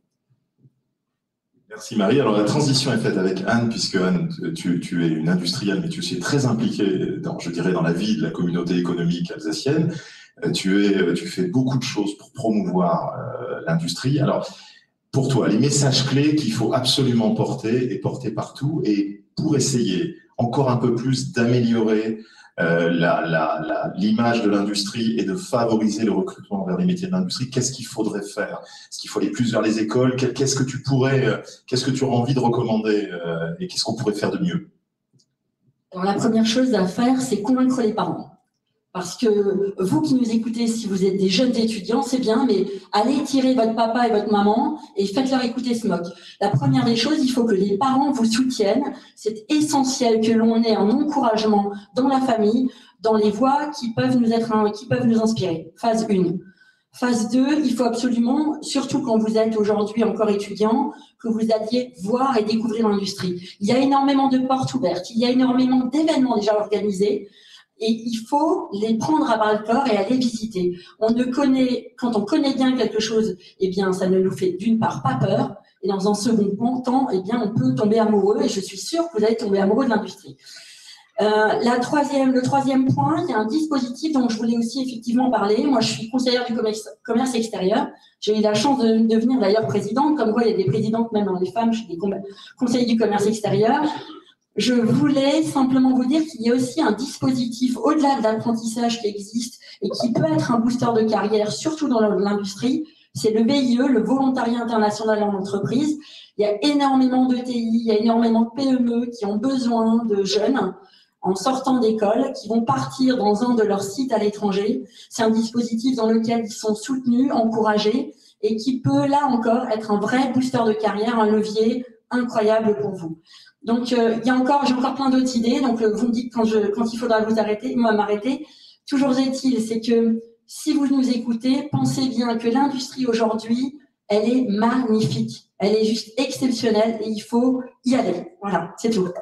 Merci Marie. Alors la transition est faite avec Anne, puisque Anne, tu, tu es une industrielle, mais tu es aussi très impliquée dans, je dirais, dans la vie de la communauté économique alsacienne. Tu, es, tu fais beaucoup de choses pour promouvoir euh, l'industrie. Alors, pour toi, les messages clés qu'il faut absolument porter et porter partout, et pour essayer encore un peu plus d'améliorer euh, la, la, la, l'image de l'industrie et de favoriser le recrutement vers les métiers de l'industrie, qu'est-ce qu'il faudrait faire? Est-ce qu'il faut aller plus vers les écoles? Qu'est-ce que tu pourrais, qu'est-ce que tu aurais envie de recommander euh, et qu'est-ce qu'on pourrait faire de mieux? Alors, la première chose à faire, c'est convaincre les parents. Parce que vous qui nous écoutez, si vous êtes des jeunes étudiants, c'est bien, mais allez tirer votre papa et votre maman et faites-leur écouter ce M O C. La première des choses, il faut que les parents vous soutiennent. C'est essentiel que l'on ait un encouragement dans la famille, dans les voies qui peuvent nous être, qui peuvent nous inspirer. Phase un. Phase deux, il faut absolument, surtout quand vous êtes aujourd'hui encore étudiant, que vous alliez voir et découvrir l'industrie. Il y a énormément de portes ouvertes, il y a énormément d'événements déjà organisés. Et il faut les prendre à bras le corps et aller visiter. On ne connaît, quand on connaît bien quelque chose, eh bien, ça ne nous fait d'une part pas peur, et dans un second temps, eh bien, on peut tomber amoureux, et je suis sûre que vous allez tomber amoureux de l'industrie. Euh, la troisième, le troisième point, il y a un dispositif dont je voulais aussi effectivement parler. Moi, je suis conseillère du commerce, commerce extérieur. J'ai eu la chance de devenir d'ailleurs présidente, comme quoi il y a des présidentes même dans les femmes, je suis des conseillers du commerce extérieur. Je voulais simplement vous dire qu'il y a aussi un dispositif au-delà de l'apprentissage qui existe et qui peut être un booster de carrière, surtout dans l'industrie. C'est le V I E, le volontariat international en entreprise. Il y a énormément de T I, il y a énormément de P M E qui ont besoin de jeunes en sortant d'école, qui vont partir dans un de leurs sites à l'étranger. C'est un dispositif dans lequel ils sont soutenus, encouragés et qui peut, là encore, être un vrai booster de carrière, un levier incroyable pour vous. Donc, euh, il y a encore, j'ai encore plein d'autres idées. Donc, euh, vous me dites quand, je, quand il faudra vous arrêter, moi m'arrêter. Toujours est-il, c'est que si vous nous écoutez, pensez bien que l'industrie aujourd'hui, elle est magnifique. Elle est juste exceptionnelle et il faut y aller. Voilà, c'est tout.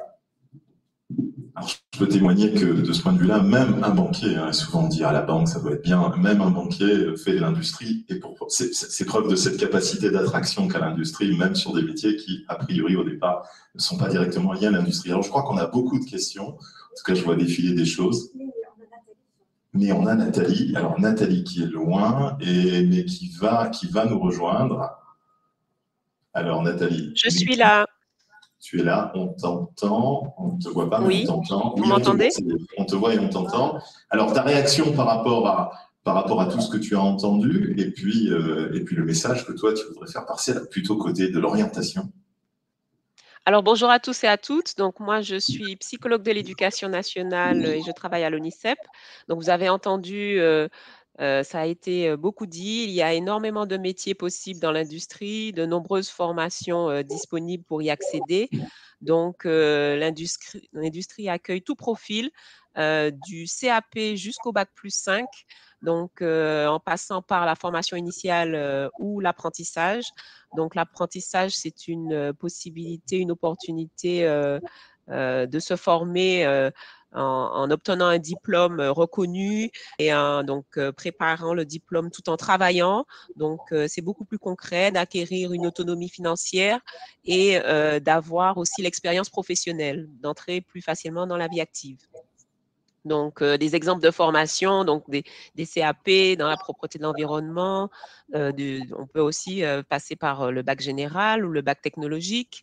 Alors, je peux témoigner que de ce point de vue-là, même un banquier, hein, souvent on dit à la banque, ça doit être bien, même un banquier fait de l'industrie et pour c'est preuve de cette capacité d'attraction qu'a l'industrie, même sur des métiers qui, a priori, au départ, ne sont pas directement liés à l'industrie. Alors, je crois qu'on a beaucoup de questions. En tout cas, je vois défiler des choses. Mais on a Nathalie. Alors, Nathalie qui est loin, et, mais qui va, qui va nous rejoindre. Alors, Nathalie. Je suis là. Tu es là, on t'entend, on ne te voit pas, oui. mais on t'entend. Vous oui, m'entendez? On te voit et on t'entend. Alors, ta réaction par rapport à, par rapport à tout ce que tu as entendu, et puis, euh, et puis le message que toi, tu voudrais faire passer plutôt côté de l'orientation. Alors, bonjour à tous et à toutes. Donc, moi, je suis psychologue de l'éducation nationale et je travaille à l'ONICEP. Donc, vous avez entendu euh, Euh, ça a été beaucoup dit. Il y a énormément de métiers possibles dans l'industrie, de nombreuses formations euh, disponibles pour y accéder. Donc, euh, l'industrie accueille tout profil, euh, du C A P jusqu'au bac plus cinq, donc euh, en passant par la formation initiale euh, ou l'apprentissage. Donc, l'apprentissage, c'est une possibilité, une opportunité euh, euh, de se former euh, en, en obtenant un diplôme reconnu et en donc euh, préparant le diplôme tout en travaillant. Donc, euh, c'est beaucoup plus concret d'acquérir une autonomie financière et euh, d'avoir aussi l'expérience professionnelle, d'entrer plus facilement dans la vie active. Donc, euh, des exemples de formation, donc des, des C A P dans la propreté de l'environnement. Euh, on peut aussi euh, passer par le bac général ou le bac technologique.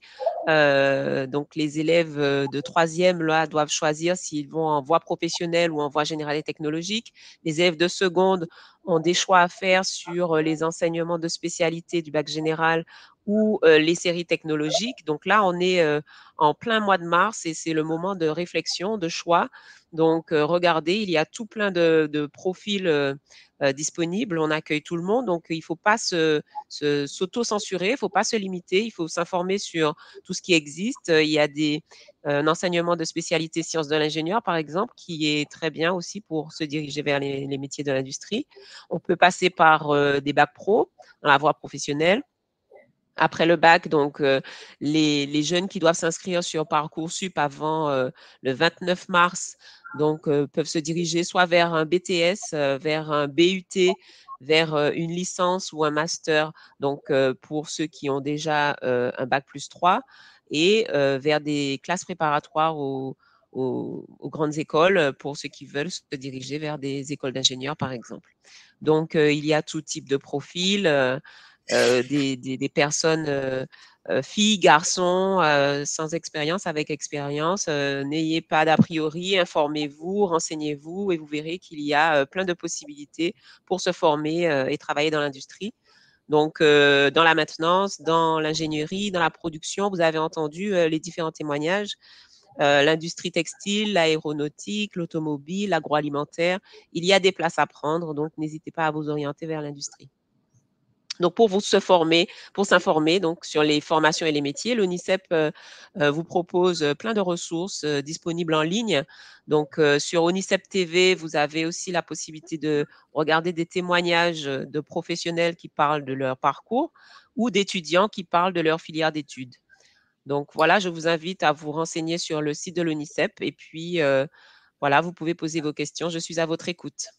Euh, donc, les élèves de troisième là doivent choisir s'ils vont en voie professionnelle ou en voie générale et technologique. Les élèves de seconde ont des choix à faire sur les enseignements de spécialité du bac général ou euh, les séries technologiques. Donc là, on est euh, en plein mois de mars et c'est le moment de réflexion, de choix. Donc, euh, regardez, il y a tout plein de, de profils euh, euh, disponibles. On accueille tout le monde. Donc, il ne faut pas se, se, s'auto-censurer, il ne faut pas se limiter. Il faut s'informer sur tout ce qui existe. Il y a des, euh, un enseignement de spécialité sciences de l'ingénieur, par exemple, qui est très bien aussi pour se diriger vers les, les métiers de l'industrie. On peut passer par euh, des bacs pro dans la voie professionnelle. Après le bac, donc euh, les, les jeunes qui doivent s'inscrire sur Parcoursup avant euh, le vingt-neuf mars, donc euh, peuvent se diriger soit vers un B T S, euh, vers un B U T, vers euh, une licence ou un master, donc euh, pour ceux qui ont déjà euh, un bac plus trois, et euh, vers des classes préparatoires aux, aux, aux grandes écoles pour ceux qui veulent se diriger vers des écoles d'ingénieurs, par exemple. Donc, euh, il y a tout type de profil. Euh, Euh, des, des, des personnes, euh, euh, filles, garçons, euh, sans expérience, avec expérience. Euh, n'ayez pas d'a priori, informez-vous, renseignez-vous et vous verrez qu'il y a euh, plein de possibilités pour se former euh, et travailler dans l'industrie. Donc, euh, dans la maintenance, dans l'ingénierie, dans la production, vous avez entendu euh, les différents témoignages. Euh, l'industrie textile, l'aéronautique, l'automobile, l'agroalimentaire. Il y a des places à prendre, donc n'hésitez pas à vous orienter vers l'industrie. Donc, pour vous se former, pour s'informer donc sur les formations et les métiers, l'ONICEP euh, euh, vous propose plein de ressources euh, disponibles en ligne. Donc, euh, sur ONICEP T V, vous avez aussi la possibilité de regarder des témoignages de professionnels qui parlent de leur parcours ou d'étudiants qui parlent de leur filière d'études. Donc, voilà, je vous invite à vous renseigner sur le site de l'ONICEP et puis, euh, voilà, vous pouvez poser vos questions. Je suis à votre écoute.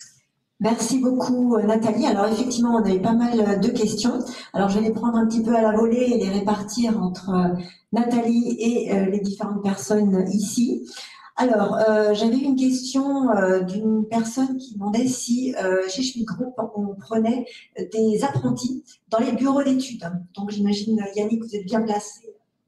Merci beaucoup Nathalie. Alors effectivement, on a eu pas mal de questions. Alors je vais les prendre un petit peu à la volée et les répartir entre Nathalie et les différentes personnes ici. Alors, euh, j'avais une question euh, d'une personne qui demandait si euh, chez Schmitt Group, on prenait des apprentis dans les bureaux d'études. Donc j'imagine, Yannick, vous êtes bien placé.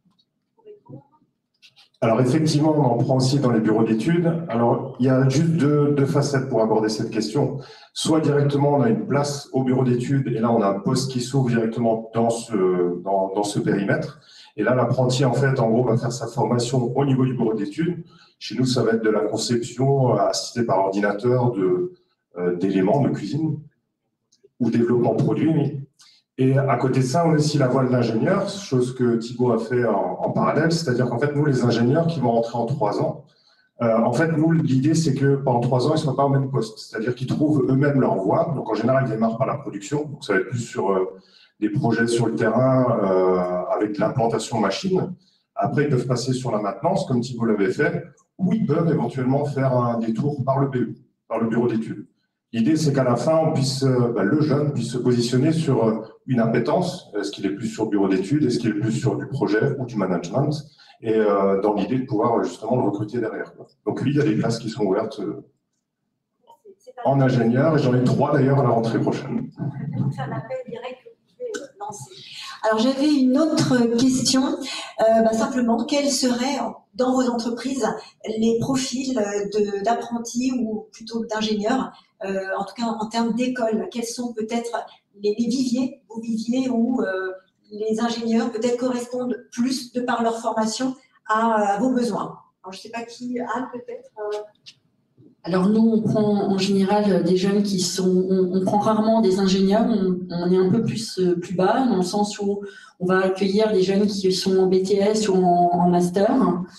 Alors effectivement, on en prend aussi dans les bureaux d'études. Alors il y a juste deux, deux facettes pour aborder cette question. Soit directement on a une place au bureau d'études et là on a un poste qui s'ouvre directement dans ce, dans, dans ce périmètre. Et là l'apprenti en fait en gros va faire sa formation au niveau du bureau d'études. Chez nous ça va être de la conception assistée par ordinateur de, euh, d'éléments de cuisine ou développement produit. Oui. Et à côté de ça, on a aussi la voie de l'ingénieur, chose que Thibaut a fait en, en parallèle, c'est-à-dire qu'en fait, nous, les ingénieurs qui vont rentrer en trois ans, euh, en fait, nous, l'idée, c'est que pendant trois ans, ils ne soient pas au même poste, c'est-à-dire qu'ils trouvent eux-mêmes leur voie. Donc, en général, ils démarrent par la production, donc ça va être plus sur euh, des projets sur le terrain euh, avec l'implantation machine. Après, ils peuvent passer sur la maintenance, comme Thibaut l'avait fait, ou ils peuvent éventuellement faire un détour par le B U, par le bureau d'études. L'idée, c'est qu'à la fin, on puisse, bah, le jeune puisse se positionner sur une appétence. Est-ce qu'il est plus sur le bureau d'études? Est-ce qu'il est plus sur du projet ou du management? Et euh, dans l'idée de pouvoir justement le recruter derrière. Donc oui, il y a des classes qui sont ouvertes euh, en ingénieur. Et j'en ai trois d'ailleurs à la rentrée prochaine. Donc c'est un appel direct que vous pouvez lancer. Alors j'avais une autre question. Euh, bah, simplement, quels seraient dans vos entreprises les profils de, d'apprentis ou plutôt d'ingénieurs? Euh, en tout cas en, en termes d'école, quels sont peut-être les, les viviers, vos viviers où euh, les ingénieurs peut-être correspondent plus de par leur formation à, à vos besoins. Alors je ne sais pas qui, Anne peut-être. Euh... Alors nous, on prend en général des jeunes qui sont, on, on prend rarement des ingénieurs, on, on est un peu plus, plus bas, dans le sens où on va accueillir des jeunes qui sont en B T S ou en, en master.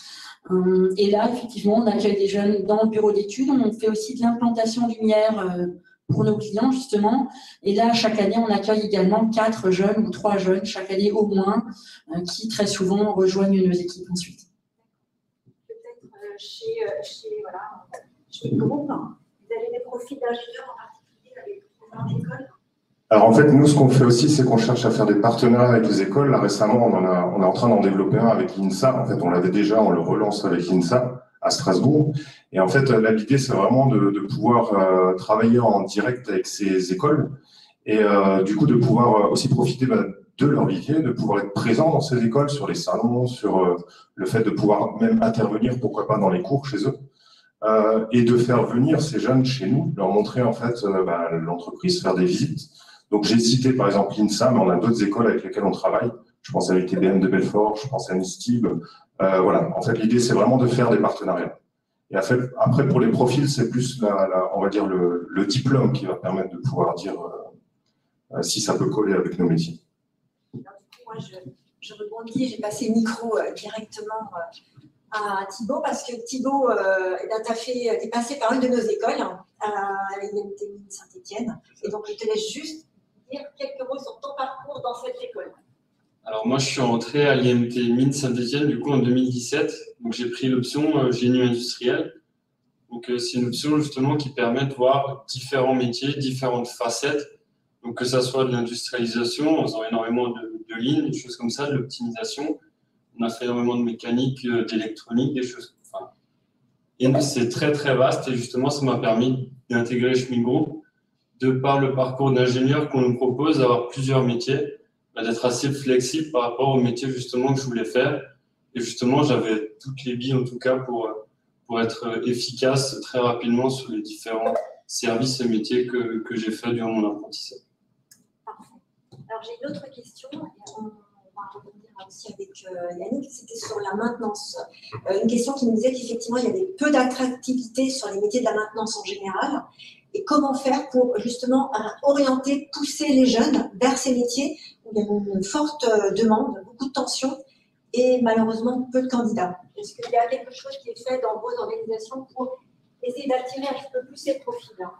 Et là, effectivement, on accueille des jeunes dans le bureau d'études, on fait aussi de l'implantation lumière pour nos clients, justement. Et là, chaque année, on accueille également quatre jeunes ou trois jeunes, chaque année au moins, qui très souvent rejoignent nos équipes ensuite. Peut-être chez, chez, voilà, chez le groupe, vous avez des profils d'ingénieurs en particulier avec différentes écoles? Alors en fait, nous, ce qu'on fait aussi, c'est qu'on cherche à faire des partenariats avec les écoles. Là, récemment, on, en a, on est en train d'en développer un avec l'INSA. En fait, on l'avait déjà, on le relance avec l'INSA à Strasbourg. Et en fait, là, l'idée, c'est vraiment de, de pouvoir euh, travailler en direct avec ces écoles et euh, du coup, de pouvoir aussi profiter bah, de leur vivier, de pouvoir être présent dans ces écoles, sur les salons, sur euh, le fait de pouvoir même intervenir, pourquoi pas, dans les cours chez eux. Euh, et de faire venir ces jeunes chez nous, leur montrer en fait euh, bah, l'entreprise, faire des visites. Donc j'ai cité par exemple l'INSA, mais on a d'autres écoles avec lesquelles on travaille. Je pense à l'U T B M de Belfort, je pense à Nistib. Euh, voilà, en fait l'idée c'est vraiment de faire des partenariats. Et après pour les profils, c'est plus la, la, on va dire le, le diplôme qui va permettre de pouvoir dire euh, si ça peut coller avec nos métiers. Alors, du coup, moi je, je rebondis, j'ai passé le micro euh, directement euh, à Thibaut, parce que Thibaut, euh, tu es passé par une de nos écoles, à l'I M T Saint-Étienne, et donc je te laisse juste dire quelques mots sur ton parcours dans cette école. Alors moi, je suis rentré à l'I M T Mines Saint-Étienne du coup en deux mille dix-sept, donc j'ai pris l'option euh, génie industriel. Donc euh, c'est une option justement qui permet de voir différents métiers, différentes facettes, donc que ça soit de l'industrialisation, en faisant énormément de, de lignes, des choses comme ça, de l'optimisation. On a fait énormément de mécanique, euh, d'électronique, des choses. Enfin, et c'est très très vaste et justement ça m'a permis d'intégrer Schmitt Group, de par le parcours d'ingénieur qu'on nous propose, d'avoir plusieurs métiers, d'être assez flexible par rapport au métier justement que je voulais faire. Et justement, j'avais toutes les billes en tout cas pour, pour être efficace très rapidement sur les différents services et métiers que, que j'ai fait durant mon apprentissage. Parfait. Alors j'ai une autre question, et on va rebondir aussi avec euh, Yannick, c'était sur la maintenance. Euh, une question qui nous disait qu'effectivement il y avait peu d'attractivité sur les métiers de la maintenance en général. Et comment faire pour justement orienter, pousser les jeunes vers ces métiers où il y a une forte demande, beaucoup de tensions et malheureusement peu de candidats? Est-ce qu'il y a quelque chose qui est fait dans vos organisations pour essayer d'attirer un petit peu plus ces profils-là?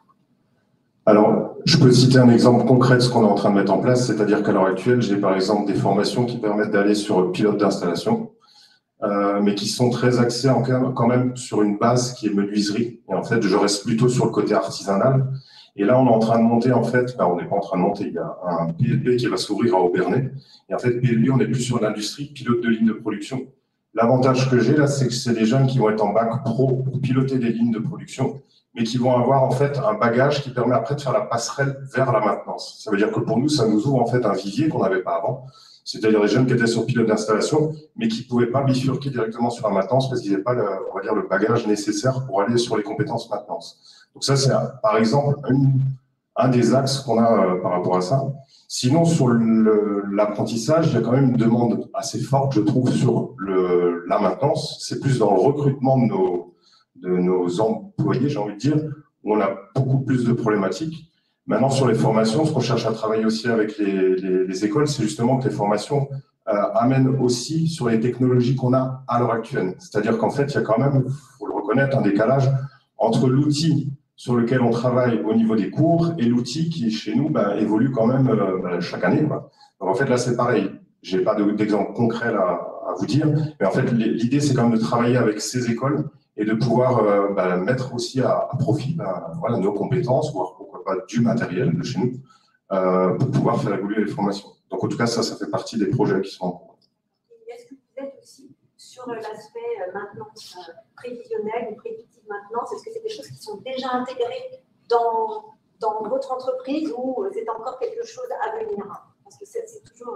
Alors, je peux citer un exemple concret de ce qu'on est en train de mettre en place, c'est-à-dire qu'à l'heure actuelle, j'ai par exemple des formations qui permettent d'aller sur pilote d'installation, euh, mais qui sont très axées en, quand même sur une base qui est menuiserie. Et en fait, je reste plutôt sur le côté artisanal. Et là, on est en train de monter, en fait, ben, on n'est pas en train de monter, il y a un P L B qui va s'ouvrir à Aubernais. Et en fait, P L B, on est plus sur l'industrie, pilote de ligne de production. L'avantage que j'ai là, c'est que c'est des jeunes qui vont être en bac pro pour piloter des lignes de production, mais qui vont avoir en fait un bagage qui permet après de faire la passerelle vers la maintenance. Ça veut dire que pour nous, ça nous ouvre en fait un vivier qu'on n'avait pas avant. C'est-à-dire des jeunes qui étaient sur pilote d'installation, mais qui ne pouvaient pas bifurquer directement sur la maintenance parce qu'ils n'avaient pas le, on va dire, le bagage nécessaire pour aller sur les compétences maintenance. Donc ça, c'est par exemple une, un des axes qu'on a euh, par rapport à ça. Sinon, sur l'apprentissage, il y a quand même une demande assez forte, je trouve, sur le, la maintenance. C'est plus dans le recrutement de nos, de nos employés, j'ai envie de dire, où on a beaucoup plus de problématiques. Maintenant, sur les formations, ce qu'on cherche à travailler aussi avec les, les, les écoles, c'est justement que les formations euh, amènent aussi sur les technologies qu'on a à l'heure actuelle. C'est-à-dire qu'en fait, il y a quand même, il faut le reconnaître, un décalage entre l'outil sur lequel on travaille au niveau des cours et l'outil qui, chez nous, bah, évolue quand même euh, bah, chaque année, quoi. Donc, en fait, là, c'est pareil. Je n'ai pas d'exemple concret là, à vous dire, mais en fait, l'idée, c'est quand même de travailler avec ces écoles et de pouvoir euh, bah, mettre aussi à, à profit bah, voilà, nos compétences, voire pourquoi pas du matériel de chez nous, euh, pour pouvoir faire évoluer les formations. Donc, en tout cas, ça, ça fait partie des projets qui sont en cours. Est-ce que vous êtes aussi sur l'aspect maintenance prévisionnelle ou prédictive maintenance? Est-ce que c'est des choses qui sont déjà intégrées dans, dans votre entreprise ou c'est encore quelque chose à venir? Parce que c'est toujours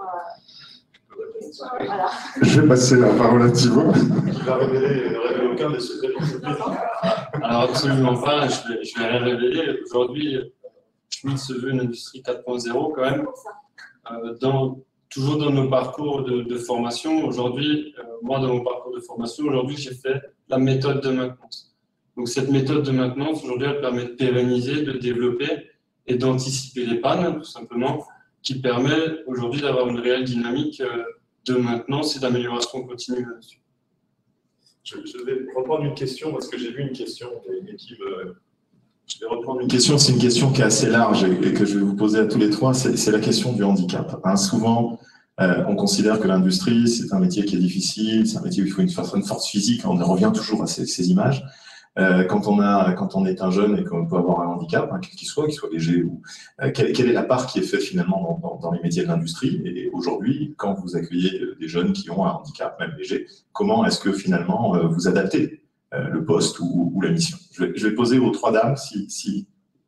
euh, des questions. Voilà. Je vais passer la parole à Thibaut. Il va révéler, ne révéler aucun des secrets de l'entreprise. Alors absolument pas, je vais, je vais rien révéler. Aujourd'hui, Schmitt se veut une industrie quatre point zéro quand même. Euh, dans, toujours dans nos parcours de, de formation, aujourd'hui, euh, moi dans mon parcours de formation, aujourd'hui j'ai fait la méthode de maintenance. Donc cette méthode de maintenance, aujourd'hui, elle permet de pérenniser, de développer et d'anticiper les pannes, tout simplement, qui permet aujourd'hui d'avoir une réelle dynamique de maintenance et d'amélioration continue là-dessus. Je, je vais reprendre une question, parce que j'ai vu une question qui me... Je vais reprendre une question, c'est une question qui est assez large et, et que je vais vous poser à tous les trois, c'est la question du handicap. Hein, souvent, euh, on considère que l'industrie, c'est un métier qui est difficile, c'est un métier où il faut une certaine force physique, on revient toujours à ces, ces images. Euh, quand, on a, quand on est un jeune et qu'on peut avoir un handicap, hein, quel qu'il soit, qu'il soit léger, ou euh, quelle, quelle est la part qui est faite finalement dans, dans, dans les métiers de l'industrie? Et aujourd'hui, quand vous accueillez des jeunes qui ont un handicap, même léger, comment est-ce que finalement euh, vous adaptez euh, le poste ou, ou la mission? je vais, je vais poser aux trois dames si... si...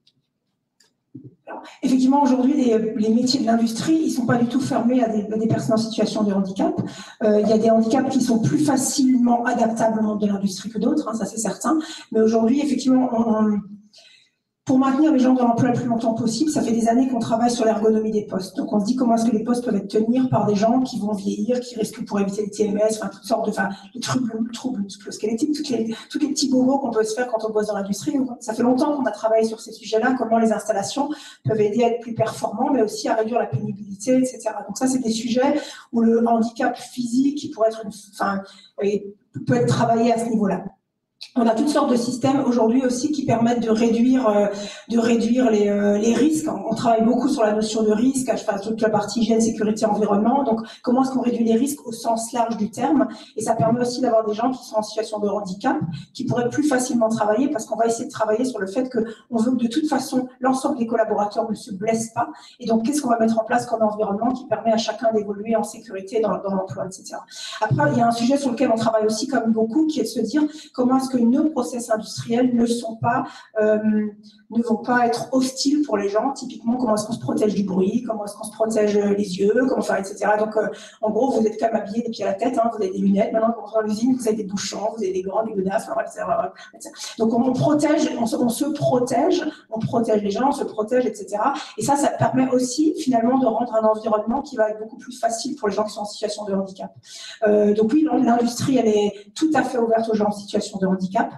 Alors, effectivement, aujourd'hui, les, les métiers de l'industrie, ils ne sont pas du tout fermés à des, à des personnes en situation de handicap. Euh, il y a des handicaps qui sont plus facilement adaptables au monde de l'industrie que d'autres, hein, ça c'est certain. Mais aujourd'hui, effectivement, on, on, pour maintenir les gens dans l'emploi le plus longtemps possible, ça fait des années qu'on travaille sur l'ergonomie des postes. Donc on se dit comment est-ce que les postes peuvent être tenus par des gens qui vont vieillir, qui risquent pour éviter les T M S, enfin toutes sortes de, enfin, les troubles, troubles musculo-squelettiques, toutes les, tous les petits bobos qu'on peut se faire quand on bosse dans l'industrie. Ça fait longtemps qu'on a travaillé sur ces sujets-là, comment les installations peuvent aider à être plus performants, mais aussi à réduire la pénibilité, et cetera. Donc ça, c'est des sujets où le handicap physique, qui pourrait être une, enfin, peut être travaillé à ce niveau-là. On a toutes sortes de systèmes aujourd'hui aussi qui permettent de réduire, euh, de réduire les, euh, les risques. On travaille beaucoup sur la notion de risque, je fais toute la partie hygiène, sécurité, environnement. Donc, comment est-ce qu'on réduit les risques au sens large du terme? Et ça permet aussi d'avoir des gens qui sont en situation de handicap, qui pourraient plus facilement travailler, parce qu'on va essayer de travailler sur le fait qu'on veut que de toute façon, l'ensemble des collaborateurs ne se blessent pas. Et donc, qu'est-ce qu'on va mettre en place comme environnement qui permet à chacun d'évoluer en sécurité dans, dans l'emploi, et cetera. Après, il y a un sujet sur lequel on travaille aussi comme beaucoup, qui est de se dire comment est-ce que nos process industriels ne sont pas, euh, ne vont pas être hostiles pour les gens. Typiquement, comment est-ce qu'on se protège du bruit, comment est-ce qu'on se protège les yeux, comment faire, et cetera. Donc, euh, en gros, vous êtes quand même habillés des pieds à la tête, hein, vous avez des lunettes. Maintenant, quand vous rentrez dans l'usine, vous avez des bouchons, vous avez des grands, des godasses, et cetera. Donc, on, on protège, on se, on se protège, on protège les gens, on se protège, et cetera. Et ça, ça permet aussi, finalement, de rendre un environnement qui va être beaucoup plus facile pour les gens qui sont en situation de handicap. Euh, donc oui, l'industrie, elle est tout à fait ouverte aux gens en situation de handicap.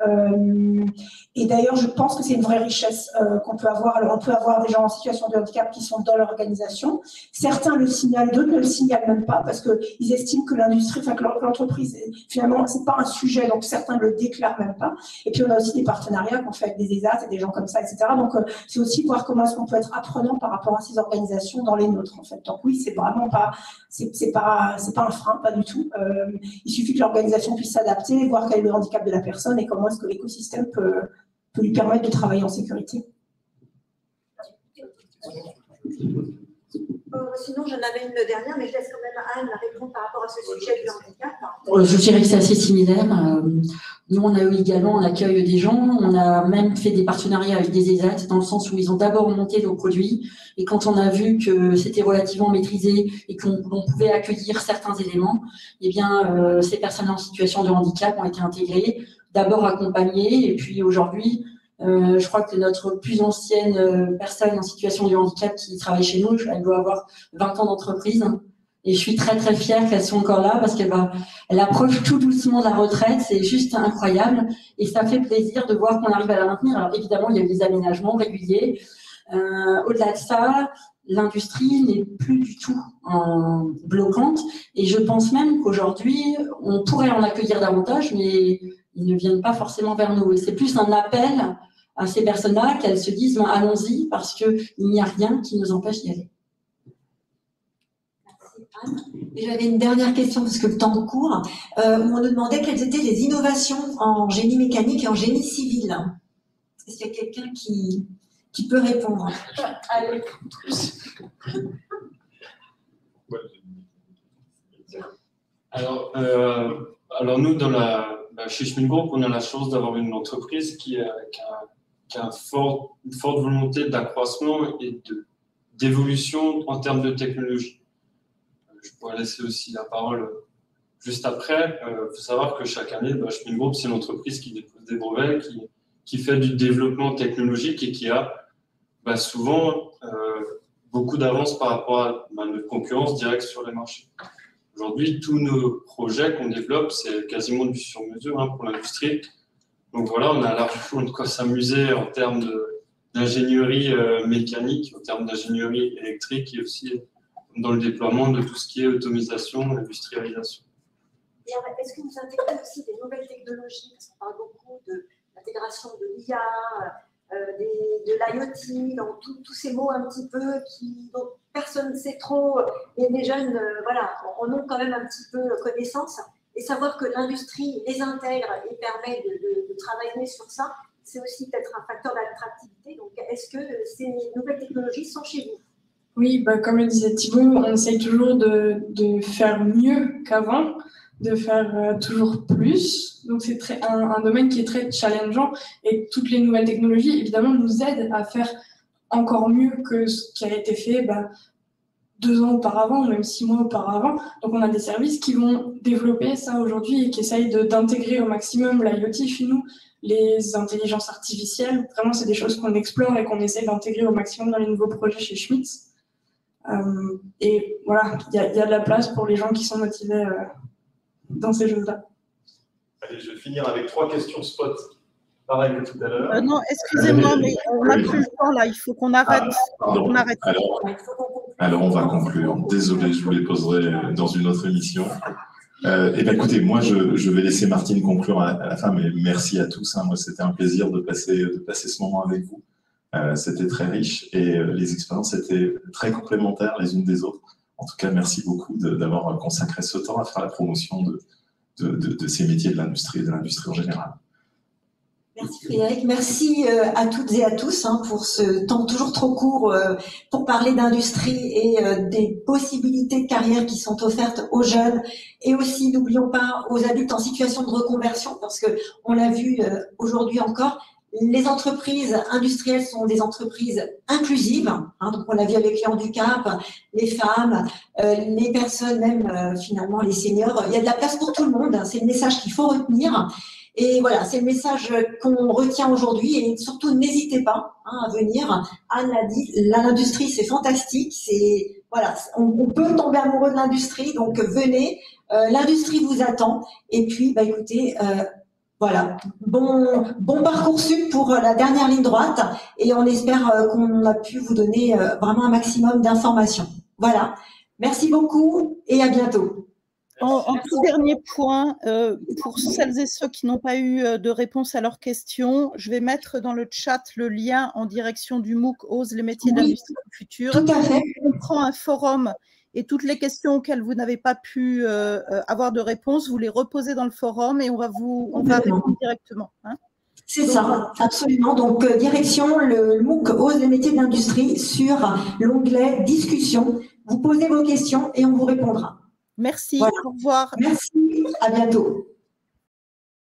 Euh, et d'ailleurs, je pense que c'est une vraie richesse euh, qu'on peut avoir. Alors, on peut avoir des gens en situation de handicap qui sont dans l'organisation. Certains le signalent, d'autres ne le signalent même pas parce qu'ils estiment que l'industrie, enfin que l'entreprise, finalement, c'est pas un sujet, donc certains ne le déclarent même pas. Et puis, on a aussi des partenariats qu'on fait avec des E S A T et des gens comme ça, et cetera. Donc, euh, c'est aussi voir comment est-ce qu'on peut être apprenant par rapport à ces organisations dans les nôtres, en fait. Donc, oui, c'est vraiment pas, c'est pas, c'est pas un frein, pas du tout. Euh, il suffit que l'organisation puisse s'adapter, voir quel est le handicap de la personne et comment est-ce que l'écosystème peut, peut lui permettre de travailler en sécurité. Euh, sinon, j'en avais une dernière, mais je laisse quand même Anne répondre par rapport à ce sujet du handicap. Je dirais que c'est assez similaire. Nous, on a eu également, on accueille des gens, on a même fait des partenariats avec des E S A T dans le sens où ils ont d'abord monté nos produits et quand on a vu que c'était relativement maîtrisé et qu'on pouvait accueillir certains éléments, eh bien, euh, ces personnes en situation de handicap ont été intégrées, d'abord accompagnées et puis aujourd'hui, Euh, je crois que notre plus ancienne euh, personne en situation de handicap qui travaille chez nous, elle doit avoir vingt ans d'entreprise. Et je suis très très fière qu'elle soit encore là parce qu'elle va, elle approche tout doucement de la retraite. C'est juste incroyable et ça fait plaisir de voir qu'on arrive à la maintenir. Alors évidemment, il y a eu des aménagements réguliers. Euh, au-delà de ça, l'industrie n'est plus du tout en bloquante et je pense même qu'aujourd'hui, on pourrait en accueillir davantage, mais ils ne viennent pas forcément vers nous. Et c'est plus un appel à ces personnes-là qu'elles se disent ben, allons-y parce qu'il n'y a rien qui nous empêche d'y aller. Merci Anne. Et j'avais une dernière question parce que le temps court. Euh, on nous demandait quelles étaient les innovations en génie mécanique et en génie civil. Est-ce qu'il y a quelqu'un qui, qui peut répondre? Allez. Alors, euh, alors nous, dans la, bah, chez Schmitt Group, on a la chance d'avoir une entreprise qui a, qui a, qui a un fort, une forte volonté d'accroissement et d'évolution en termes de technologie. Je pourrais laisser aussi la parole juste après. Il euh, faut savoir que chaque année, bah, Schmitt Group, c'est l'entreprise qui dépose des brevets, qui, qui fait du développement technologique et qui a bah, souvent euh, beaucoup d'avance par rapport à bah, notre concurrence directe sur les marchés. Aujourd'hui, tous nos projets qu'on développe, c'est quasiment du sur-mesure hein, pour l'industrie. Donc voilà, on a largement de quoi s'amuser en termes d'ingénierie euh, mécanique, en termes d'ingénierie électrique et aussi dans le déploiement de tout ce qui est automatisation, industrialisation. Est-ce que vous intégrez aussi des nouvelles technologies? Parce qu'on parle beaucoup de l'intégration de l'I A, euh, des, de l'IoT, dans tous ces mots un petit peu qui, dont personne ne sait trop, mais les jeunes euh, voilà, en ont quand même un petit peu connaissance. Et savoir que l'industrie les intègre et permet de, de, de travailler sur ça, c'est aussi peut-être un facteur d'attractivité. Donc, est-ce que ces nouvelles technologies sont chez vous? Oui, bah, comme le disait Thibaut, on essaye toujours de, de faire mieux qu'avant, de faire euh, toujours plus. Donc, c'est très, un, un domaine qui est très challengeant et toutes les nouvelles technologies, évidemment, nous aident à faire encore mieux que ce qui a été fait bah, deux ans auparavant, même six mois auparavant. Donc, on a des services qui vont développer ça aujourd'hui et qui essayent d'intégrer au maximum l'IoT chez nous, les intelligences artificielles. Vraiment, c'est des choses qu'on explore et qu'on essaie d'intégrer au maximum dans les nouveaux projets chez Schmitz. Euh, et voilà, il y, y a de la place pour les gens qui sont motivés euh, dans ces choses-là. Allez, je vais finir avec trois questions spot. Pareil que tout à l'heure. Euh, non, excusez-moi, mais on n'a plus le temps là. Il faut qu'on arrête. Ah, on arrête. Alors, alors, on va conclure. Désolé, je vous les poserai dans une autre émission. Euh, eh bien, écoutez, moi, je, je vais laisser Martine conclure à, à la fin, mais merci à tous. Hein. Moi, c'était un plaisir de passer, de passer ce moment avec vous. Euh, c'était très riche et euh, les expériences étaient très complémentaires les unes des autres. En tout cas, merci beaucoup d'avoir consacré ce temps à faire la promotion de, de, de, de ces métiers de l'industrie et de l'industrie en général. Merci Frédéric, merci euh, à toutes et à tous hein, pour ce temps toujours trop court euh, pour parler d'industrie et euh, des possibilités de carrière qui sont offertes aux jeunes et aussi, n'oublions pas, aux adultes en situation de reconversion parce que on l'a vu euh, aujourd'hui encore, les entreprises industrielles sont des entreprises inclusives, hein, donc on l'a vu avec les handicaps, les femmes, euh, les personnes même euh, finalement les seniors, il y a de la place pour tout le monde, hein, c'est le message qu'il faut retenir. Et voilà, c'est le message qu'on retient aujourd'hui et surtout n'hésitez pas hein, à venir. Anne l'a dit, l'industrie c'est fantastique, c'est voilà, on, on peut tomber amoureux de l'industrie, donc venez, euh, l'industrie vous attend. Et puis, bah écoutez, euh, voilà, bon bon Parcoursup pour la dernière ligne droite et on espère euh, qu'on a pu vous donner euh, vraiment un maximum d'informations. Voilà, merci beaucoup et à bientôt. En, en tout dernier point, euh, pour celles et ceux qui n'ont pas eu de réponse à leurs questions, je vais mettre dans le chat le lien en direction du MOOC Ose les métiers de l'industrie du futur. Tout à fait. On prend un forum et toutes les questions auxquelles vous n'avez pas pu euh, avoir de réponse, vous les reposez dans le forum et on va vous on va répondre directement. Hein. C'est ça, absolument. Donc, euh, direction le MOOC Ose les métiers de l'industrie sur l'onglet discussion. Vous posez vos questions et on vous répondra. Merci, voilà. Au revoir. Merci, à bientôt.